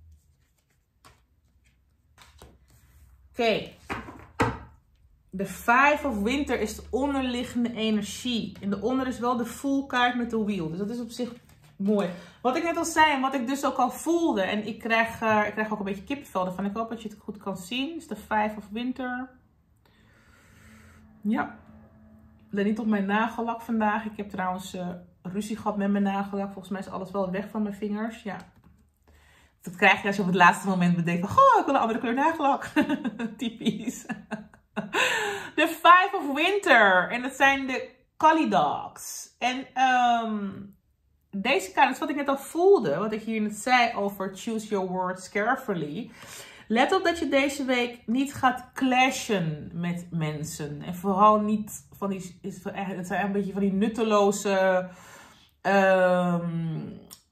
Oké. Okay. De Five of Winter is de onderliggende energie. En de onder is wel de full kaart met de wheel. Dus dat is op zich mooi. Wat ik net al zei en wat ik dus ook al voelde. En ik krijg, uh, ik krijg ook een beetje kippenvel ervan. Ik hoop dat je het goed kan zien. Is de Five of Winter. Ja. Let niet op mijn nagellak vandaag. Ik heb trouwens uh, ruzie gehad met mijn nagellak. Volgens mij is alles wel weg van mijn vingers. Ja. Dat krijg je als je op het laatste moment bedenkt van, goh, ik wil een andere kleur nagellak. Typisch. De Five of Winter. En dat zijn de Collie Dogs. En um, deze kaart, dat is wat ik net al voelde. Wat ik hier net zei over choose your words carefully. Let op dat je deze week niet gaat clashen met mensen. En vooral niet van die, het zijn een beetje van die nutteloze um,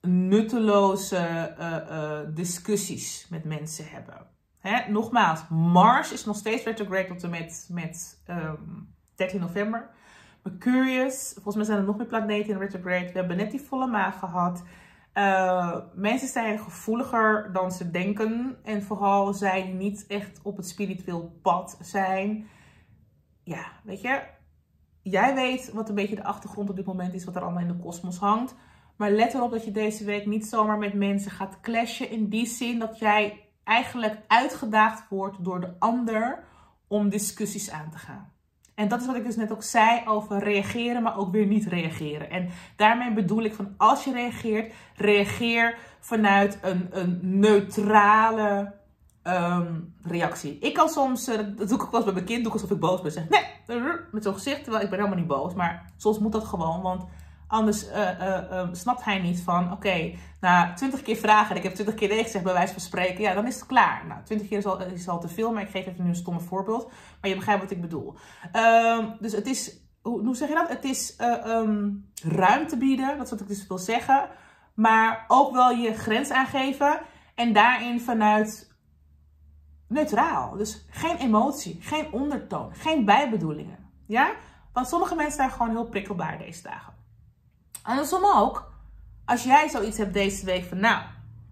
nutteloze uh, uh, discussies met mensen hebben. Hè? Nogmaals, Mars is nog steeds retrograde tot en met, met um, dertien november. Mercurius, volgens mij zijn er nog meer planeten in retrograde. We hebben net die volle maan gehad. Uh, mensen zijn gevoeliger dan ze denken. En vooral zij die niet echt op het spiritueel pad zijn. Ja, weet je. Jij weet wat een beetje de achtergrond op dit moment is. Wat er allemaal in de kosmos hangt. Maar let erop dat je deze week niet zomaar met mensen gaat clashen. In die zin dat jij eigenlijk uitgedaagd wordt door de ander om discussies aan te gaan. En dat is wat ik dus net ook zei over reageren, maar ook weer niet reageren. En daarmee bedoel ik van als je reageert, reageer vanuit een, een neutrale um, reactie. Ik kan soms, uh, dat doe ik ook wel eens bij mijn kind, doe ik alsof ik boos ben. Zeg nee, met zo'n gezicht, terwijl ik ben helemaal niet boos. Maar soms moet dat gewoon, want anders uh, uh, uh, snapt hij niet van, oké, okay, na twintig keer vragen en ik heb twintig keer nee gezegd bij wijze van spreken, ja, dan is het klaar. Nou, twintig keer is al, is al te veel, maar ik geef even nu een stomme voorbeeld. Maar je begrijpt wat ik bedoel. Uh, dus het is, hoe, hoe zeg je dat? Het is uh, um, ruimte bieden, dat is wat ik dus wil zeggen. Maar ook wel je grens aangeven en daarin vanuit neutraal. Dus geen emotie, geen ondertoon, geen bijbedoelingen. Ja? Want sommige mensen zijn gewoon heel prikkelbaar deze dagen. Andersom ook, als jij zoiets hebt deze week van, nou,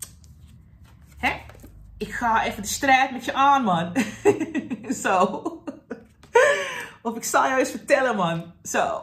hè, ik ga even de strijd met je aan, man. Zo. Of ik zal jou eens vertellen, man. Zo.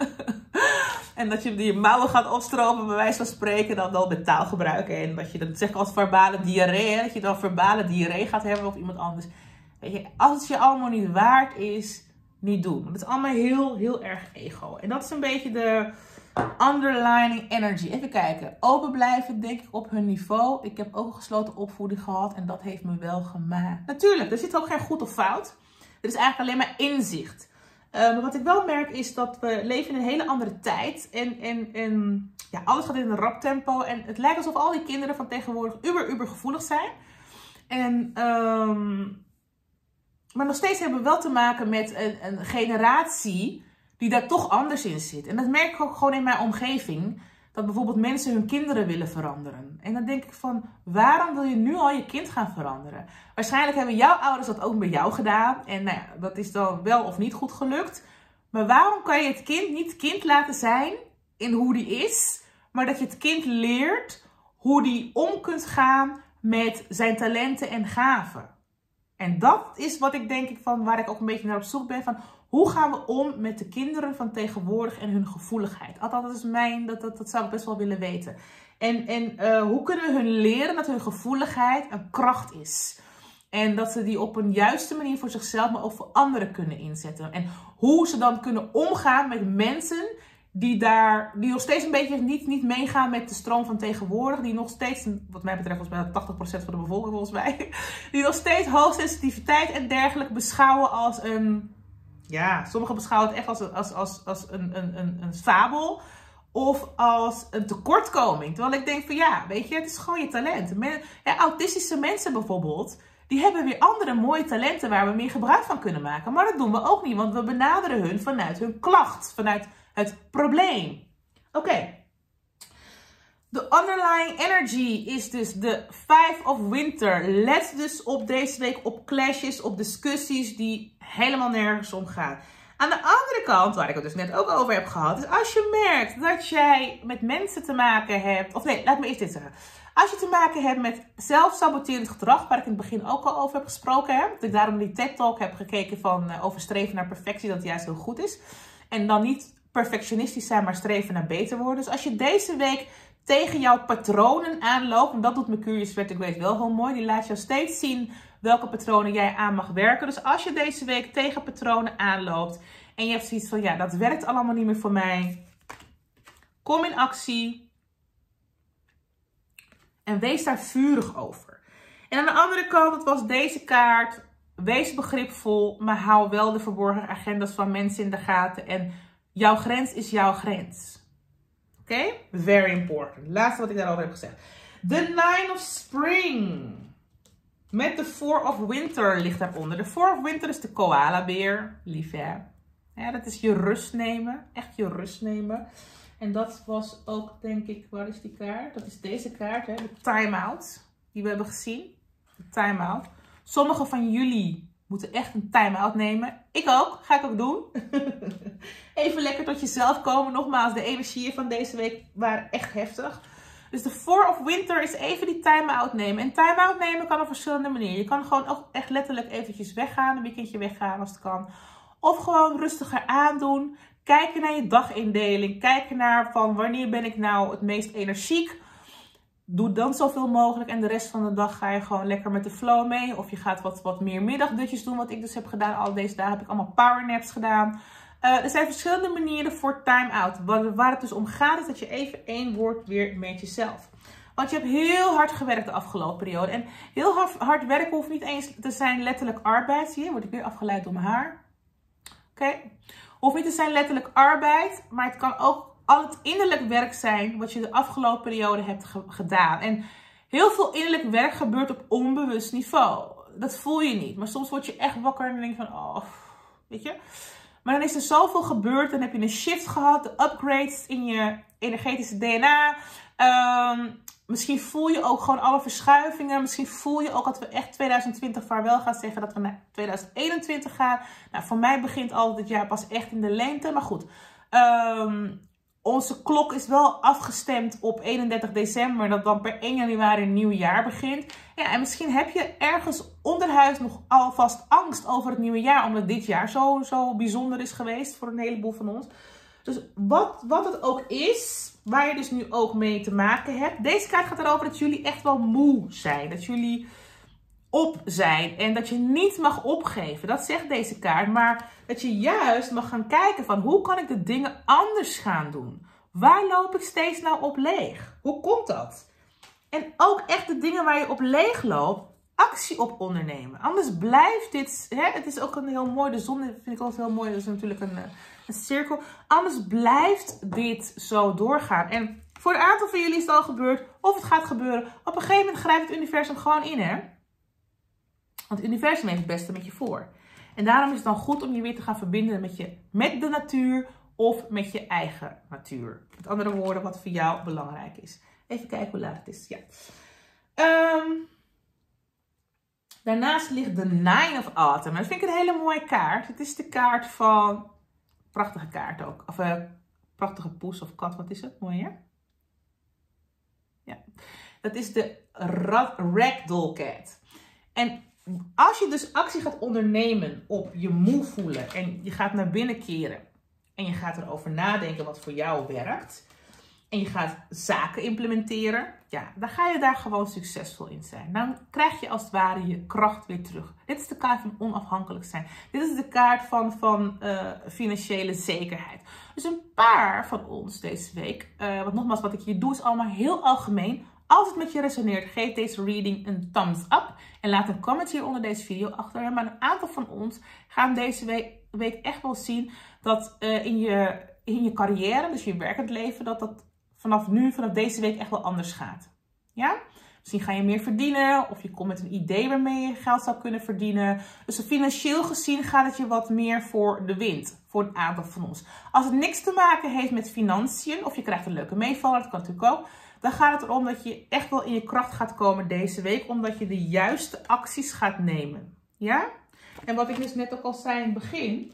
En dat je je mouwen gaat opstropen, bij wijze van spreken, dan wel met taal gebruiken. En dat je dat zeg ik als verbale diarree, dat je dan verbale diarree gaat hebben of iemand anders. Weet je, als het je allemaal niet waard is, niet doen. Want het is allemaal heel, heel erg ego. En dat is een beetje de underlining energy. Even kijken. Open blijven, denk ik, op hun niveau. Ik heb ook een gesloten opvoeding gehad en dat heeft me wel gemaakt. Natuurlijk, er zit ook geen goed of fout. Er is eigenlijk alleen maar inzicht. Uh, maar wat ik wel merk is dat we leven in een hele andere tijd. En, en, en ja, alles gaat in een rap tempo. En het lijkt alsof al die kinderen van tegenwoordig uber, uber gevoelig zijn. En, um, maar nog steeds hebben we wel te maken met een, een generatie die daar toch anders in zit. En dat merk ik ook gewoon in mijn omgeving. Dat bijvoorbeeld mensen hun kinderen willen veranderen. En dan denk ik van, waarom wil je nu al je kind gaan veranderen? Waarschijnlijk hebben jouw ouders dat ook bij jou gedaan. En nou ja, dat is dan wel of niet goed gelukt. Maar waarom kan je het kind niet kind laten zijn in hoe die is? Maar dat je het kind leert hoe die om kunt gaan met zijn talenten en gaven. En dat is wat ik denk ik van, waar ik ook een beetje naar op zoek ben van, hoe gaan we om met de kinderen van tegenwoordig en hun gevoeligheid? Althans, dat is mijn, dat, dat, dat zou ik best wel willen weten. En, en uh, hoe kunnen we hun leren dat hun gevoeligheid een kracht is? En dat ze die op een juiste manier voor zichzelf, maar ook voor anderen kunnen inzetten. En hoe ze dan kunnen omgaan met mensen die daar, die nog steeds een beetje niet, niet meegaan met de stroom van tegenwoordig. Die nog steeds, wat mij betreft volgens mij tachtig procent van de bevolking volgens mij. Die nog steeds hoogsensitiviteit en dergelijke beschouwen als een, ja, sommigen beschouwen het echt als, als, als, als een, een, een, een fabel. Of als een tekortkoming. Terwijl ik denk van ja, weet je, het is gewoon je talent. Men, ja, autistische mensen bijvoorbeeld, die hebben weer andere mooie talenten waar we meer gebruik van kunnen maken. Maar dat doen we ook niet, want we benaderen hun vanuit hun klacht, vanuit het probleem. Oké. Okay. De underlying energy is dus de Five of Winter. Let dus op deze week op clashes, op discussies die helemaal nergens om gaan. Aan de andere kant, waar ik het dus net ook over heb gehad, is als je merkt dat jij met mensen te maken hebt, of nee, laat me eerst dit zeggen. Als je te maken hebt met zelfsaboterend gedrag, waar ik in het begin ook al over heb gesproken, hè, dat ik daarom die TED Talk heb gekeken van uh, over streven naar perfectie, dat het juist heel goed is. En dan niet perfectionistisch zijn, maar streven naar beter worden. Dus als je deze week tegen jouw patronen aanloopt, en dat doet Mercurius retrograde wel heel mooi, die laat jou steeds zien welke patronen jij aan mag werken. Dus als je deze week tegen patronen aanloopt en je hebt zoiets van, ja, dat werkt allemaal niet meer voor mij, kom in actie en wees daar vurig over. En aan de andere kant, het was deze kaart, wees begripvol, maar hou wel de verborgen agendas van mensen in de gaten en jouw grens is jouw grens. Oké? Okay? Very important. Laatste wat ik daarover heb gezegd. The Nine of Spring. Met de Four of Winter ligt daaronder. De Four of Winter is de koala beer. Lief hè? Ja, dat is je rust nemen. Echt je rust nemen. En dat was ook, denk ik, waar is die kaart? Dat is deze kaart, hè? De time-out die we hebben gezien. De time-out. Sommigen van jullie moeten echt een time-out nemen. Ik ook, ga ik ook doen. Even lekker tot jezelf komen. Nogmaals, de energieën van deze week waren echt heftig. Dus de Four of Winter is even die time-out nemen. En time-out nemen kan op verschillende manieren. Je kan gewoon ook echt letterlijk eventjes weggaan. Een weekendje weggaan als het kan. Of gewoon rustiger aandoen. Kijken naar je dagindeling. Kijken naar van wanneer ben ik nou het meest energiek. Doe dan zoveel mogelijk. En de rest van de dag ga je gewoon lekker met de flow mee. Of je gaat wat, wat meer middagdutjes doen. Wat ik dus heb gedaan. Al deze dagen heb ik allemaal powernaps gedaan. Uh, er zijn verschillende manieren voor time-out. Waar, waar het dus om gaat is dat je even één wordt weer met jezelf. Want je hebt heel hard gewerkt de afgelopen periode. En heel hard, hard werken hoeft niet eens te zijn letterlijk arbeid. Zie je, word ik weer afgeleid door mijn haar. Oké. Okay. Hoeft niet te zijn letterlijk arbeid. Maar het kan ook al het innerlijk werk zijn wat je de afgelopen periode hebt ge gedaan. En heel veel innerlijk werk gebeurt op onbewust niveau. Dat voel je niet. Maar soms word je echt wakker en denk je van, oh, weet je. Maar dan is er zoveel gebeurd. Dan heb je een shift gehad. De upgrades in je energetische D N A. Um, misschien voel je ook gewoon alle verschuivingen. Misschien voel je ook dat we echt twintig twintig vaarwel gaan zeggen. Dat we naar twintig eenentwintig gaan. Nou, voor mij begint al dit jaar pas echt in de lente. Maar goed. Um, onze klok is wel afgestemd op eenendertig december. Dat dan per één januari een nieuw jaar begint. Ja, en misschien heb je ergens onderhuis nog alvast angst over het nieuwe jaar. Omdat dit jaar zo, zo bijzonder is geweest voor een heleboel van ons. Dus wat, wat het ook is, waar je dus nu ook mee te maken hebt. Deze kaart gaat erover dat jullie echt wel moe zijn. Dat jullie op zijn. En dat je niet mag opgeven. Dat zegt deze kaart. Maar dat je juist mag gaan kijken van hoe kan ik de dingen anders gaan doen? Waar loop ik steeds nou op leeg? Hoe komt dat? En ook echt de dingen waar je op leeg loopt, actie op ondernemen. Anders blijft dit, hè, het is ook een heel mooi, de zon vind ik altijd heel mooi, dat is natuurlijk een, een cirkel. Anders blijft dit zo doorgaan. En voor een aantal van jullie is het al gebeurd, of het gaat gebeuren. Op een gegeven moment grijpt het universum gewoon in, hè. Want het universum heeft het beste met je voor. En daarom is het dan goed om je weer te gaan verbinden met, je, met de natuur of met je eigen natuur. Met andere woorden, wat voor jou belangrijk is. Even kijken hoe laat het is. Ja. Um, daarnaast ligt de Nine of Autumn. Dat vind ik een hele mooie kaart. Het is de kaart van... Prachtige kaart ook. Of een uh, prachtige poes of kat. Wat is het? Mooi, hè? Ja. Dat is de Ragdoll Cat. En als je dus actie gaat ondernemen op je moe voelen. En je gaat naar binnen keren. En je gaat erover nadenken wat voor jou werkt. En je gaat zaken implementeren. Ja, dan ga je daar gewoon succesvol in zijn. Dan krijg je als het ware je kracht weer terug. Dit is de kaart van onafhankelijk zijn. Dit is de kaart van, van uh, financiële zekerheid. Dus een paar van ons deze week. Uh, want nogmaals, wat ik hier doe is allemaal heel algemeen. Als het met je resoneert, geef deze reading een thumbs up. En laat een comment hier onder deze video achter. Maar een aantal van ons gaan deze week, week echt wel zien dat uh, in, je, in je carrière, dus je werkend leven, dat dat vanaf nu, vanaf deze week echt wel anders gaat. Ja? Misschien ga je meer verdienen of je komt met een idee waarmee je geld zou kunnen verdienen. Dus financieel gezien gaat het je wat meer voor de wind. Voor een aantal van ons. Als het niks te maken heeft met financiën of je krijgt een leuke meevaller, dat kan natuurlijk ook. Dan gaat het erom dat je echt wel in je kracht gaat komen deze week. Omdat je de juiste acties gaat nemen. Ja? En wat ik dus net ook al zei in het begin.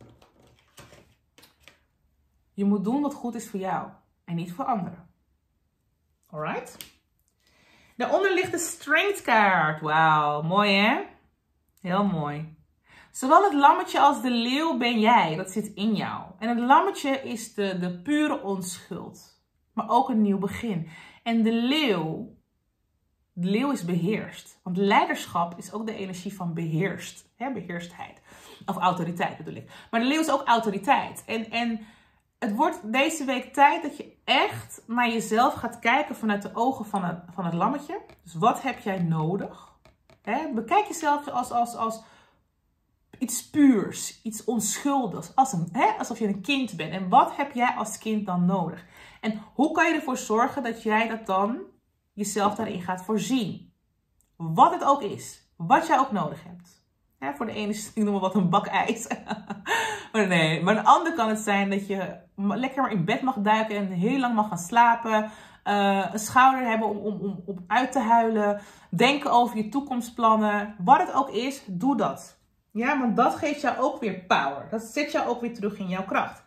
Je moet doen wat goed is voor jou. En niet voor anderen. Alright? Daaronder ligt de Strength kaart. Wauw, mooi hè? Heel mooi. Zowel het lammetje als de leeuw ben jij. Dat zit in jou. En het lammetje is de, de pure onschuld. Maar ook een nieuw begin. En de leeuw, de leeuw is beheerst. Want leiderschap is ook de energie van beheerst. Hè? Beheerstheid. Of autoriteit bedoel ik. Maar de leeuw is ook autoriteit. En... en het wordt deze week tijd dat je echt naar jezelf gaat kijken vanuit de ogen van het, van het lammetje. Dus wat heb jij nodig? He, bekijk jezelf als, als, als iets puurs, iets onschuldigs. Als een, he, alsof je een kind bent. En wat heb jij als kind dan nodig? En hoe kan je ervoor zorgen dat jij dat dan jezelf daarin gaat voorzien? Wat het ook is. Wat jij ook nodig hebt. Ja, voor de ene is het, ik noem maar wat, een bak ijs. Maar nee, maar een ander kan het zijn dat je lekker maar in bed mag duiken en heel lang mag gaan slapen. Uh, een schouder hebben om, om, om, om uit te huilen. Denken over je toekomstplannen. Wat het ook is, doe dat. Ja, want dat geeft jou ook weer power. Dat zet jou ook weer terug in jouw kracht.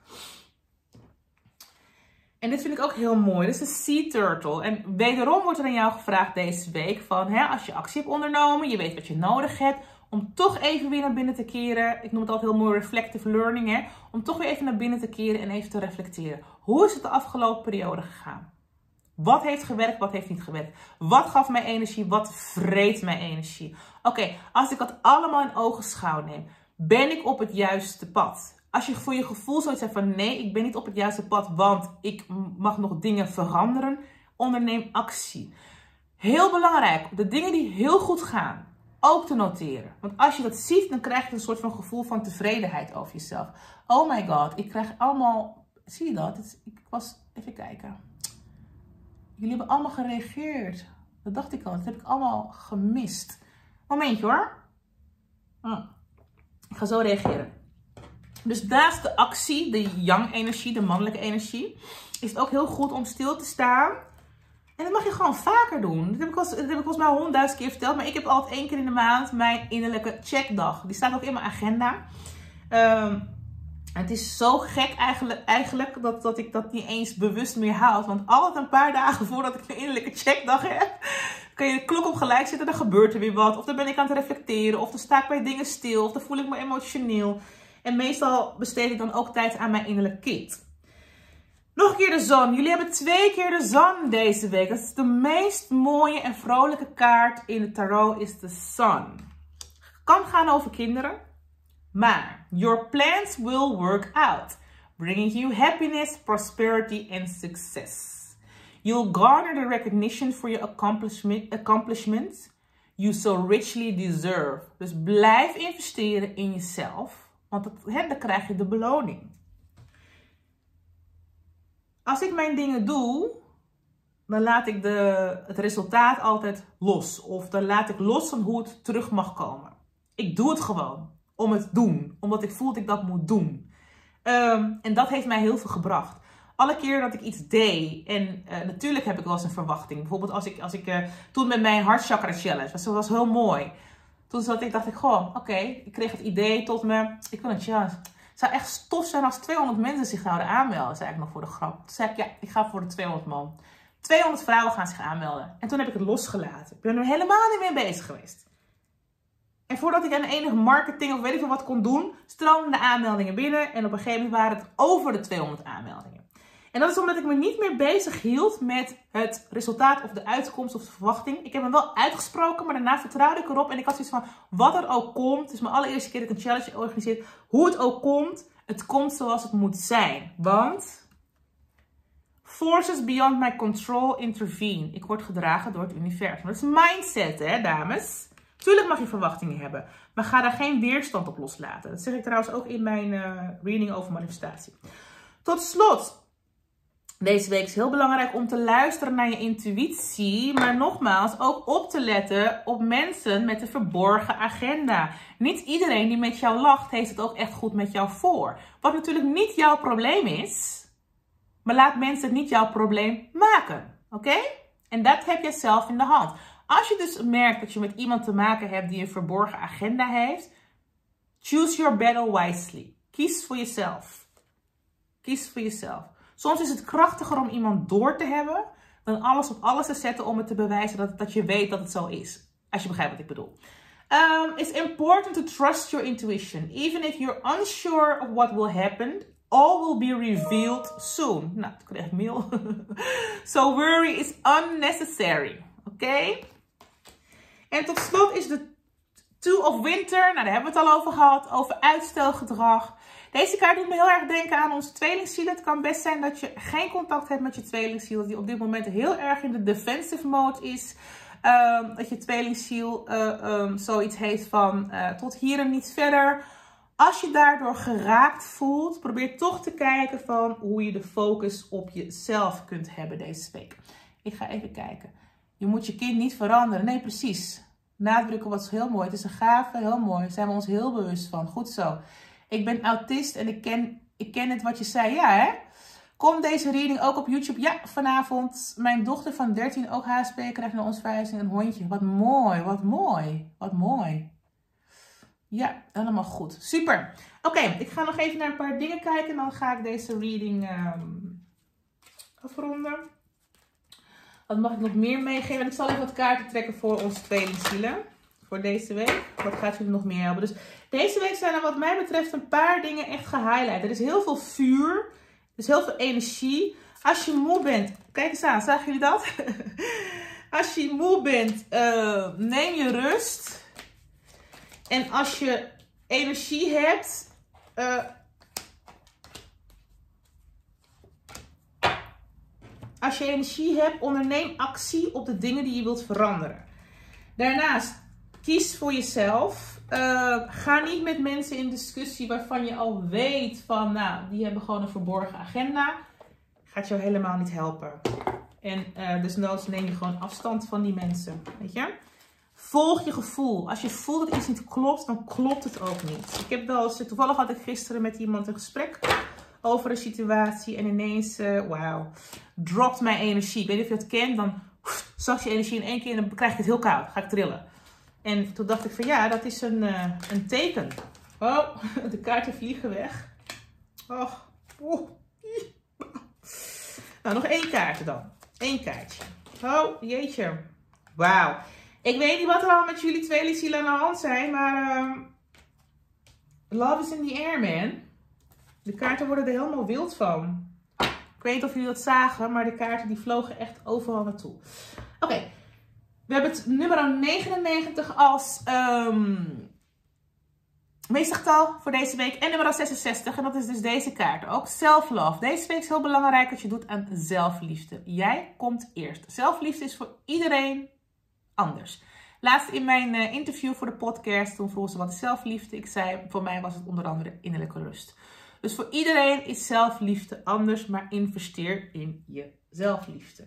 En dit vind ik ook heel mooi. Dit is een sea turtle. En wederom wordt er aan jou gevraagd deze week van, hè, als je actie hebt ondernomen, je weet wat je nodig hebt, om toch even weer naar binnen te keren. Ik noem het altijd heel mooi reflective learning, hè. Om toch weer even naar binnen te keren en even te reflecteren. Hoe is het de afgelopen periode gegaan? Wat heeft gewerkt, wat heeft niet gewerkt? Wat gaf mij energie, wat vreet mij energie? Oké, okay, als ik dat allemaal in ogenschouw neem, ben ik op het juiste pad? Als je voor je gevoel zoiets hebt van nee, ik ben niet op het juiste pad, want ik mag nog dingen veranderen, onderneem actie. Heel belangrijk, de dingen die heel goed gaan, ook te noteren. Want als je dat ziet, dan krijg je een soort van gevoel van tevredenheid over jezelf. Oh my god, ik krijg allemaal, zie je dat? Het, ik was, even kijken. Jullie hebben allemaal gereageerd. Dat dacht ik al, dat heb ik allemaal gemist. Momentje hoor. Hm. Ik ga zo reageren. Dus naast de actie, de yang-energie, de mannelijke energie, is het ook heel goed om stil te staan. En dat mag je gewoon vaker doen. Dat heb ik, als, dat heb ik volgens mij honderdduizend keer verteld. Maar ik heb altijd één keer in de maand mijn innerlijke checkdag. Die staat ook in mijn agenda. Um, het is zo gek eigenlijk, eigenlijk dat, dat ik dat niet eens bewust meer houd. Want altijd een paar dagen voordat ik mijn innerlijke checkdag heb, kan je de klok op gelijk zetten. Dan gebeurt er weer wat. Of dan ben ik aan het reflecteren. Of dan sta ik bij dingen stil. Of dan voel ik me emotioneel. En meestal besteed ik dan ook tijd aan mijn innerlijke kind. Nog een keer de zon. Jullie hebben twee keer de zon deze week. Dat is de meest mooie en vrolijke kaart in de tarot, is de sun. Kan gaan over kinderen. Maar your plans will work out. Bringing you happiness, prosperity and success. You'll garner the recognition for your accomplishment, accomplishments you so richly deserve. Dus blijf investeren in jezelf. Want dat, hè, dan krijg je de beloning. Als ik mijn dingen doe, dan laat ik de, het resultaat altijd los. Of dan laat ik los van hoe het terug mag komen. Ik doe het gewoon om het te doen. Omdat ik voel dat ik dat moet doen. Um, en dat heeft mij heel veel gebracht. Alle keer dat ik iets deed, en uh, natuurlijk heb ik wel eens een verwachting. Bijvoorbeeld als ik, als ik uh, toen met mijn hartchakra challenge, dat was heel mooi. Toen zat ik, dacht ik gewoon, oké, okay, ik kreeg het idee tot me, ik wil een challenge. Het zou echt stof zijn als tweehonderd mensen zich zouden aanmelden, zei ik nog voor de grap. Toen zei ik, ja, ik ga voor de tweehonderd man. tweehonderd vrouwen gaan zich aanmelden. En toen heb ik het losgelaten. Ik ben er helemaal niet mee bezig geweest. En voordat ik aan enige marketing of weet ik veel wat kon doen, stroomden de aanmeldingen binnen. En op een gegeven moment waren het over de tweehonderd aanmeldingen. En dat is omdat ik me niet meer bezig hield met het resultaat of de uitkomst of de verwachting. Ik heb me wel uitgesproken, maar daarna vertrouwde ik erop. En ik had zoiets van, wat er ook komt. Het is mijn allereerste keer dat ik een challenge organiseer. Hoe het ook komt, het komt zoals het moet zijn. Want forces beyond my control intervene. Ik word gedragen door het universum. Dat is mindset, hè, dames. Tuurlijk mag je verwachtingen hebben, maar ga daar geen weerstand op loslaten. Dat zeg ik trouwens ook in mijn uh, reading over manifestatie. Tot slot. Deze week is heel belangrijk om te luisteren naar je intuïtie. Maar nogmaals, ook op te letten op mensen met een verborgen agenda. Niet iedereen die met jou lacht, heeft het ook echt goed met jou voor. Wat natuurlijk niet jouw probleem is. Maar laat mensen het niet jouw probleem maken. Oké? Okay? En dat heb je zelf in de hand. Als je dus merkt dat je met iemand te maken hebt die een verborgen agenda heeft. Choose your battle wisely. Kies voor jezelf. Kies voor jezelf. Soms is het krachtiger om iemand door te hebben dan alles op alles te zetten om het te bewijzen dat, dat je weet dat het zo is. Als je begrijpt wat ik bedoel. Um, it's important to trust your intuition. Even if you're unsure of what will happen, all will be revealed soon. Nou, toen kreeg ik mail. So worry is unnecessary. Oké? Okay? En tot slot is de Two of Winter. Nou, daar hebben we het al over gehad. Over uitstelgedrag. Deze kaart doet me heel erg denken aan onze tweelingziel. Het kan best zijn dat je geen contact hebt met je tweelingziel. Dat die op dit moment heel erg in de defensive mode is. Um, dat je tweelingziel uh, um, zoiets heeft van uh, tot hier en niet verder. Als je daardoor geraakt voelt, probeer toch te kijken van hoe je de focus op jezelf kunt hebben deze week. Ik ga even kijken. Je moet je kind niet veranderen. Nee, precies. Nadrukken was heel mooi. Het is een gave, heel mooi. Daar zijn we ons heel bewust van. Goed zo. Ik ben autist en ik ken ik ken het wat je zei. Ja, hè? Komt deze reading ook op YouTube? Ja, vanavond. Mijn dochter van dertien, ook H S P, krijgt naar ons verhuizing een hondje. Wat mooi, wat mooi, wat mooi. Ja, helemaal goed. Super. Oké, okay, ik ga nog even naar een paar dingen kijken. En dan ga ik deze reading um, afronden. Wat mag ik nog meer meegeven? Ik zal even wat kaarten trekken voor onze tweelingzielen. Voor deze week. Wat gaat jullie nog meer helpen? Dus deze week zijn er wat mij betreft een paar dingen echt gehighlight. Er is heel veel vuur. Er is heel veel energie. Als je moe bent. Kijk eens aan. Zagen jullie dat? Als je moe bent. Uh, neem je rust. En als je energie hebt. Uh, als je energie hebt. Onderneem actie op de dingen die je wilt veranderen. Daarnaast. Kies voor jezelf. Uh, ga niet met mensen in discussie waarvan je al weet van, nou, die hebben gewoon een verborgen agenda. Gaat jou helemaal niet helpen. En uh, desnoods neem je gewoon afstand van die mensen. Weet je? Volg je gevoel. Als je voelt dat iets niet klopt, dan klopt het ook niet. Ik heb wel eens, toevallig had ik gisteren met iemand een gesprek over een situatie. En ineens, uh, wauw, dropt mijn energie. Ik weet niet of je dat kent. Dan oef, zag je energie in één keer en dan krijg ik het heel koud. Ga ik trillen. En toen dacht ik van ja, dat is een, uh, een teken. Oh, de kaarten vliegen weg. Oh. Oh. Nou, nog één kaart dan. Eén kaartje. Oh, jeetje. Wauw. Ik weet niet wat er al met jullie tweelingzielen aan de hand zijn, maar uh, love is in the air, man. De kaarten worden er helemaal wild van. Ik weet niet of jullie dat zagen, maar de kaarten die vlogen echt overal naartoe. Oké. Okay. We hebben het nummer negenennegentig als um, meestergetal voor deze week. En nummer zesenzestig. En dat is dus deze kaart. Ook self-love. Deze week is heel belangrijk dat je doet aan zelfliefde. Jij komt eerst. Zelfliefde is voor iedereen anders. Laatst in mijn uh, interview voor de podcast. Toen vroeg ze wat is zelfliefde. Ik zei voor mij was het onder andere innerlijke rust. Dus voor iedereen is zelfliefde anders. Maar investeer in je zelfliefde.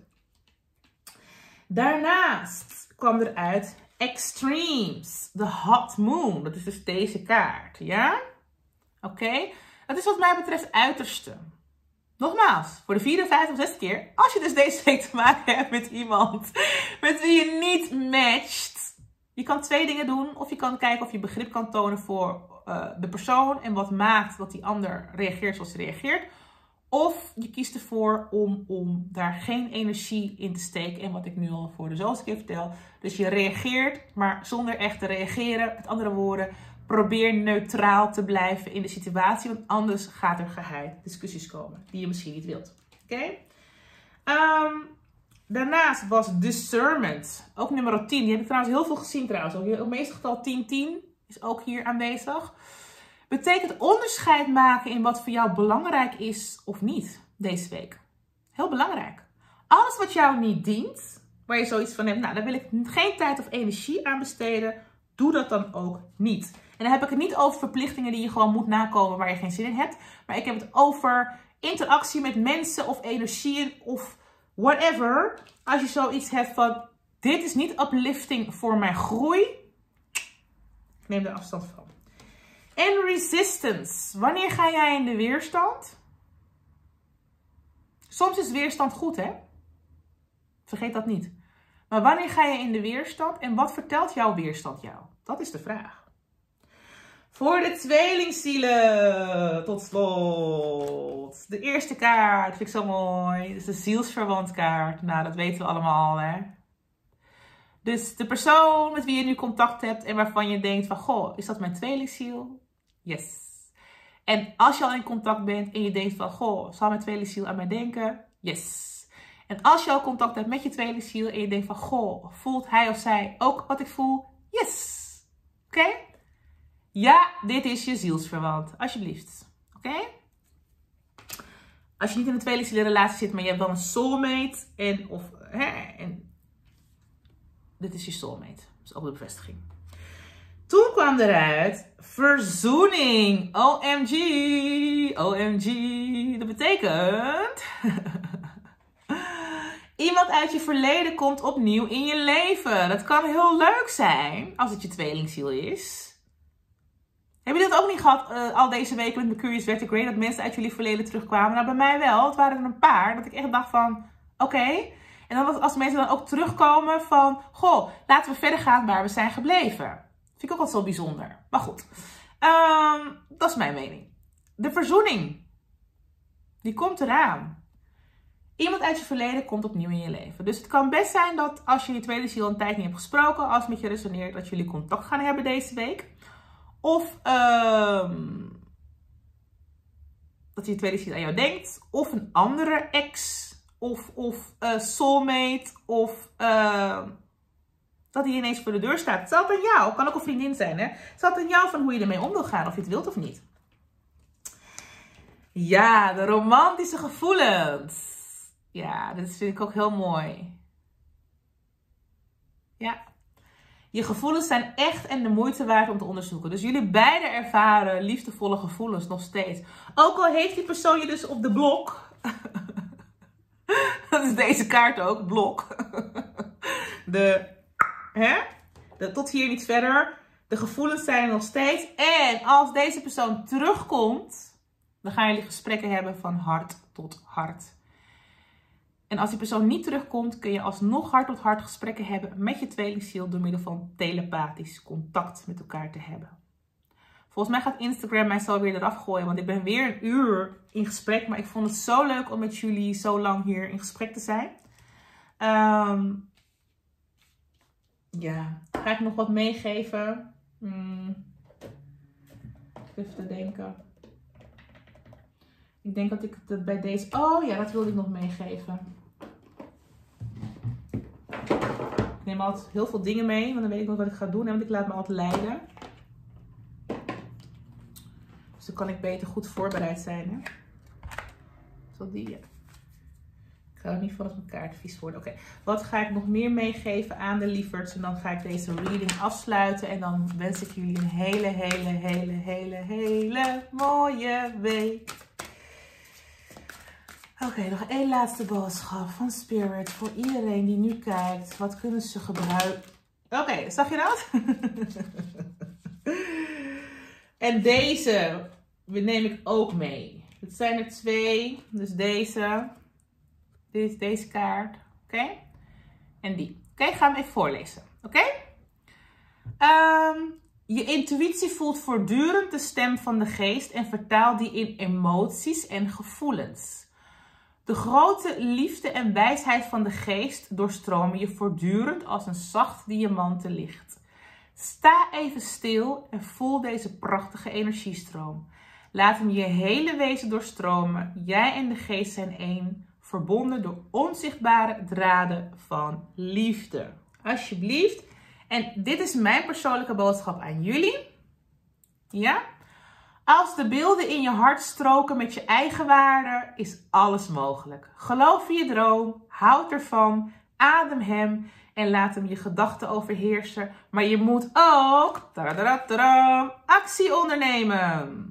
Daarnaast kwam eruit Extremes, de Hot Moon. Dat is dus deze kaart, ja? Oké, okay. Dat is wat mij betreft uiterste. Nogmaals, voor de vierde, vijfde of zesde keer. Als je dus deze week te maken hebt met iemand met wie je niet matcht. Je kan twee dingen doen. Of je kan kijken of je begrip kan tonen voor uh, de persoon. En wat maakt dat die ander reageert zoals hij reageert. Of je kiest ervoor om, om daar geen energie in te steken. En wat ik nu al voor de zoveelste keer vertel. Dus je reageert, maar zonder echt te reageren. Met andere woorden, probeer neutraal te blijven in de situatie. Want anders gaat er geheim discussies komen die je misschien niet wilt. Oké? Okay? Um, daarnaast was discernment. Ook nummer tien. Die heb ik trouwens heel veel gezien trouwens. Ook het meeste getal tien tien is ook hier aanwezig. Betekent onderscheid maken in wat voor jou belangrijk is of niet deze week. Heel belangrijk. Alles wat jou niet dient, waar je zoiets van hebt, nou daar wil ik geen tijd of energie aan besteden, doe dat dan ook niet. En dan heb ik het niet over verplichtingen die je gewoon moet nakomen waar je geen zin in hebt. Maar ik heb het over interactie met mensen of energieën of whatever. Als je zoiets hebt van, dit is niet uplifting voor mijn groei, ik neem er afstand van. En resistance. Wanneer ga jij in de weerstand? Soms is weerstand goed, hè? Vergeet dat niet. Maar wanneer ga je in de weerstand? En wat vertelt jouw weerstand jou? Dat is de vraag. Voor de tweelingzielen. Tot slot. De eerste kaart. Vind ik zo mooi. Dat is de zielsverwantkaart. Nou, dat weten we allemaal, hè? Dus de persoon met wie je nu contact hebt en waarvan je denkt van, goh, is dat mijn tweelingziel? Yes. En als je al in contact bent en je denkt van, goh, zal mijn tweelingziel aan mij denken? Yes. En als je al contact hebt met je tweelingziel en je denkt van, goh, voelt hij of zij ook wat ik voel? Yes. Oké? Okay? Ja, dit is je zielsverwant. Alsjeblieft. Oké? Okay? Als je niet in een tweelingzielenrelatie zit, maar je hebt dan een soulmate en of, hè, en dit is je soulmate. Dat is ook de bevestiging. Toen kwam eruit verzoening. O M G. O M G. Dat betekent iemand uit je verleden komt opnieuw in je leven. Dat kan heel leuk zijn als het je tweelingziel is. Hebben jullie dat ook niet gehad uh, al deze weken met Mercurius retrograde? Dat mensen uit jullie verleden terugkwamen? Nou, bij mij wel. Het waren er een paar. Dat ik echt dacht van, oké. Okay. En dan als mensen dan ook terugkomen van, goh, laten we verder gaan waar we zijn gebleven. Vind ik ook wat zo bijzonder. Maar goed, um, dat is mijn mening. De verzoening, die komt eraan. Iemand uit je verleden komt opnieuw in je leven. Dus het kan best zijn dat als je je tweede ziel een tijd niet hebt gesproken, als het met je resoneert, dat jullie contact gaan hebben deze week. Of um, dat je tweede ziel aan jou denkt. Of een andere ex. Of, of uh, soulmate. Of uh, dat hij ineens voor de deur staat. Het staat aan jou. Kan ook een vriendin zijn. Hè? Het staat aan jou van hoe je ermee om wil gaan. Of je het wilt of niet. Ja, de romantische gevoelens. Ja, dit vind ik ook heel mooi. Ja. Je gevoelens zijn echt en de moeite waard om te onderzoeken. Dus jullie beiden ervaren liefdevolle gevoelens nog steeds. Ook al heeft die persoon je dus op de blok. Dat is deze kaart ook, blok. De, hè? De, tot hier niet verder. De gevoelens zijn er nog steeds. En als deze persoon terugkomt, dan gaan jullie gesprekken hebben van hart tot hart. En als die persoon niet terugkomt, kun je alsnog hart tot hart gesprekken hebben met je tweelingziel door middel van telepathisch contact met elkaar te hebben. Volgens mij gaat Instagram mij zo weer eraf gooien, want ik ben weer een uur in gesprek. Maar ik vond het zo leuk om met jullie zo lang hier in gesprek te zijn. Um, ja, ga ik nog wat meegeven? Hmm. Even te denken. Ik denk dat ik het bij deze... Oh ja, dat wilde ik nog meegeven. Ik neem altijd heel veel dingen mee, want dan weet ik nog wat ik ga doen. Want ik laat me altijd leiden. Dus dan kan ik beter goed voorbereid zijn. Hè? Zo die. Ja. Ik ga er niet van als mijn kaart vies worden. Oké, okay. Wat ga ik nog meer meegeven aan de lieverds? En dan ga ik deze reading afsluiten. En dan wens ik jullie een hele, hele, hele, hele, hele mooie week. Oké, okay, nog één laatste boodschap van Spirit voor iedereen die nu kijkt. Wat kunnen ze gebruiken? Oké, okay, zag je dat? En deze neem ik ook mee. Het zijn er twee. Dus deze. Dit is deze kaart. Oké? Okay? En die. Oké, okay, ga hem even voorlezen. Oké? Okay? Um, je intuïtie voelt voortdurend de stem van de geest en vertaalt die in emoties en gevoelens. De grote liefde en wijsheid van de geest doorstromen je voortdurend als een zacht diamanten licht. Sta even stil en voel deze prachtige energiestroom. Laat hem je hele wezen doorstromen. Jij en de geest zijn één, verbonden door onzichtbare draden van liefde. Alsjeblieft. En dit is mijn persoonlijke boodschap aan jullie. Ja? Als de beelden in je hart stroken met je eigen waarde, is alles mogelijk. Geloof in je droom, houd ervan, adem hem en laat hem je gedachten overheersen. Maar je moet ook actie ondernemen.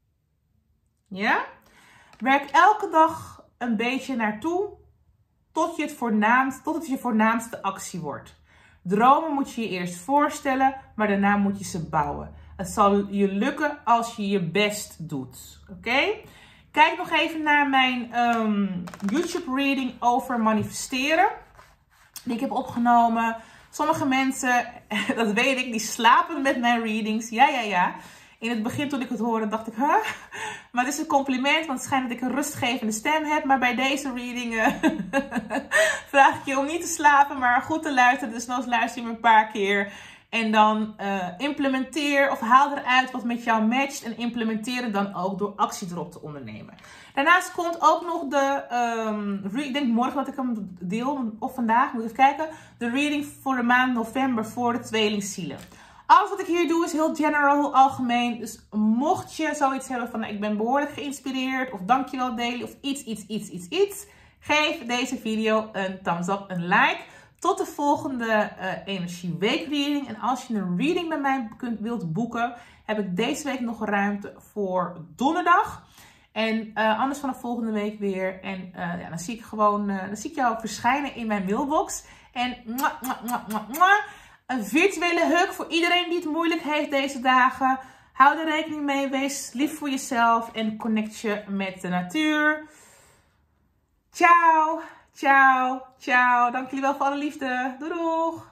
Ja? Werk elke dag een beetje naartoe tot, je het voornaamst, tot het je voornaamste actie wordt. Dromen moet je je eerst voorstellen, maar daarna moet je ze bouwen. Het zal je lukken als je je best doet. Oké? Okay? Kijk nog even naar mijn um, YouTube reading over manifesteren. Die ik heb opgenomen. Sommige mensen, dat weet ik, die slapen met mijn readings. Ja, ja, ja. In het begin toen ik het hoorde dacht ik, huh? Maar het is een compliment, want het schijnt dat ik een rustgevende stem heb. Maar bij deze readingen vraag ik je om niet te slapen, maar goed te luisteren. Dus dan luister je me een paar keer. En dan uh, implementeer of haal eruit wat met jou matcht. En implementeer het dan ook door actie erop te ondernemen. Daarnaast komt ook nog de, um, ik denk morgen dat ik hem deel, of vandaag, moet ik even kijken. De reading voor de maand november voor de tweelingzielen. Alles wat ik hier doe is heel general, heel algemeen. Dus mocht je zoiets hebben van, nou, ik ben behoorlijk geïnspireerd. Of dankjewel Daily, of iets, iets, iets, iets, iets. Geef deze video een thumbs up, een like. Tot de volgende uh, energieweekreading. En als je een reading bij mij kunt, wilt boeken, heb ik deze week nog ruimte voor donderdag. En uh, anders vanaf volgende week weer. En uh, ja, dan zie ik gewoon, uh, dan zie ik jou verschijnen in mijn mailbox. En mwah, mwah, mwah, mwah, mwah. Een virtuele hug voor iedereen die het moeilijk heeft deze dagen. Hou er rekening mee. Wees lief voor jezelf. En connect je met de natuur. Ciao. Ciao. Ciao. Dank jullie wel voor alle liefde. Doei doeg.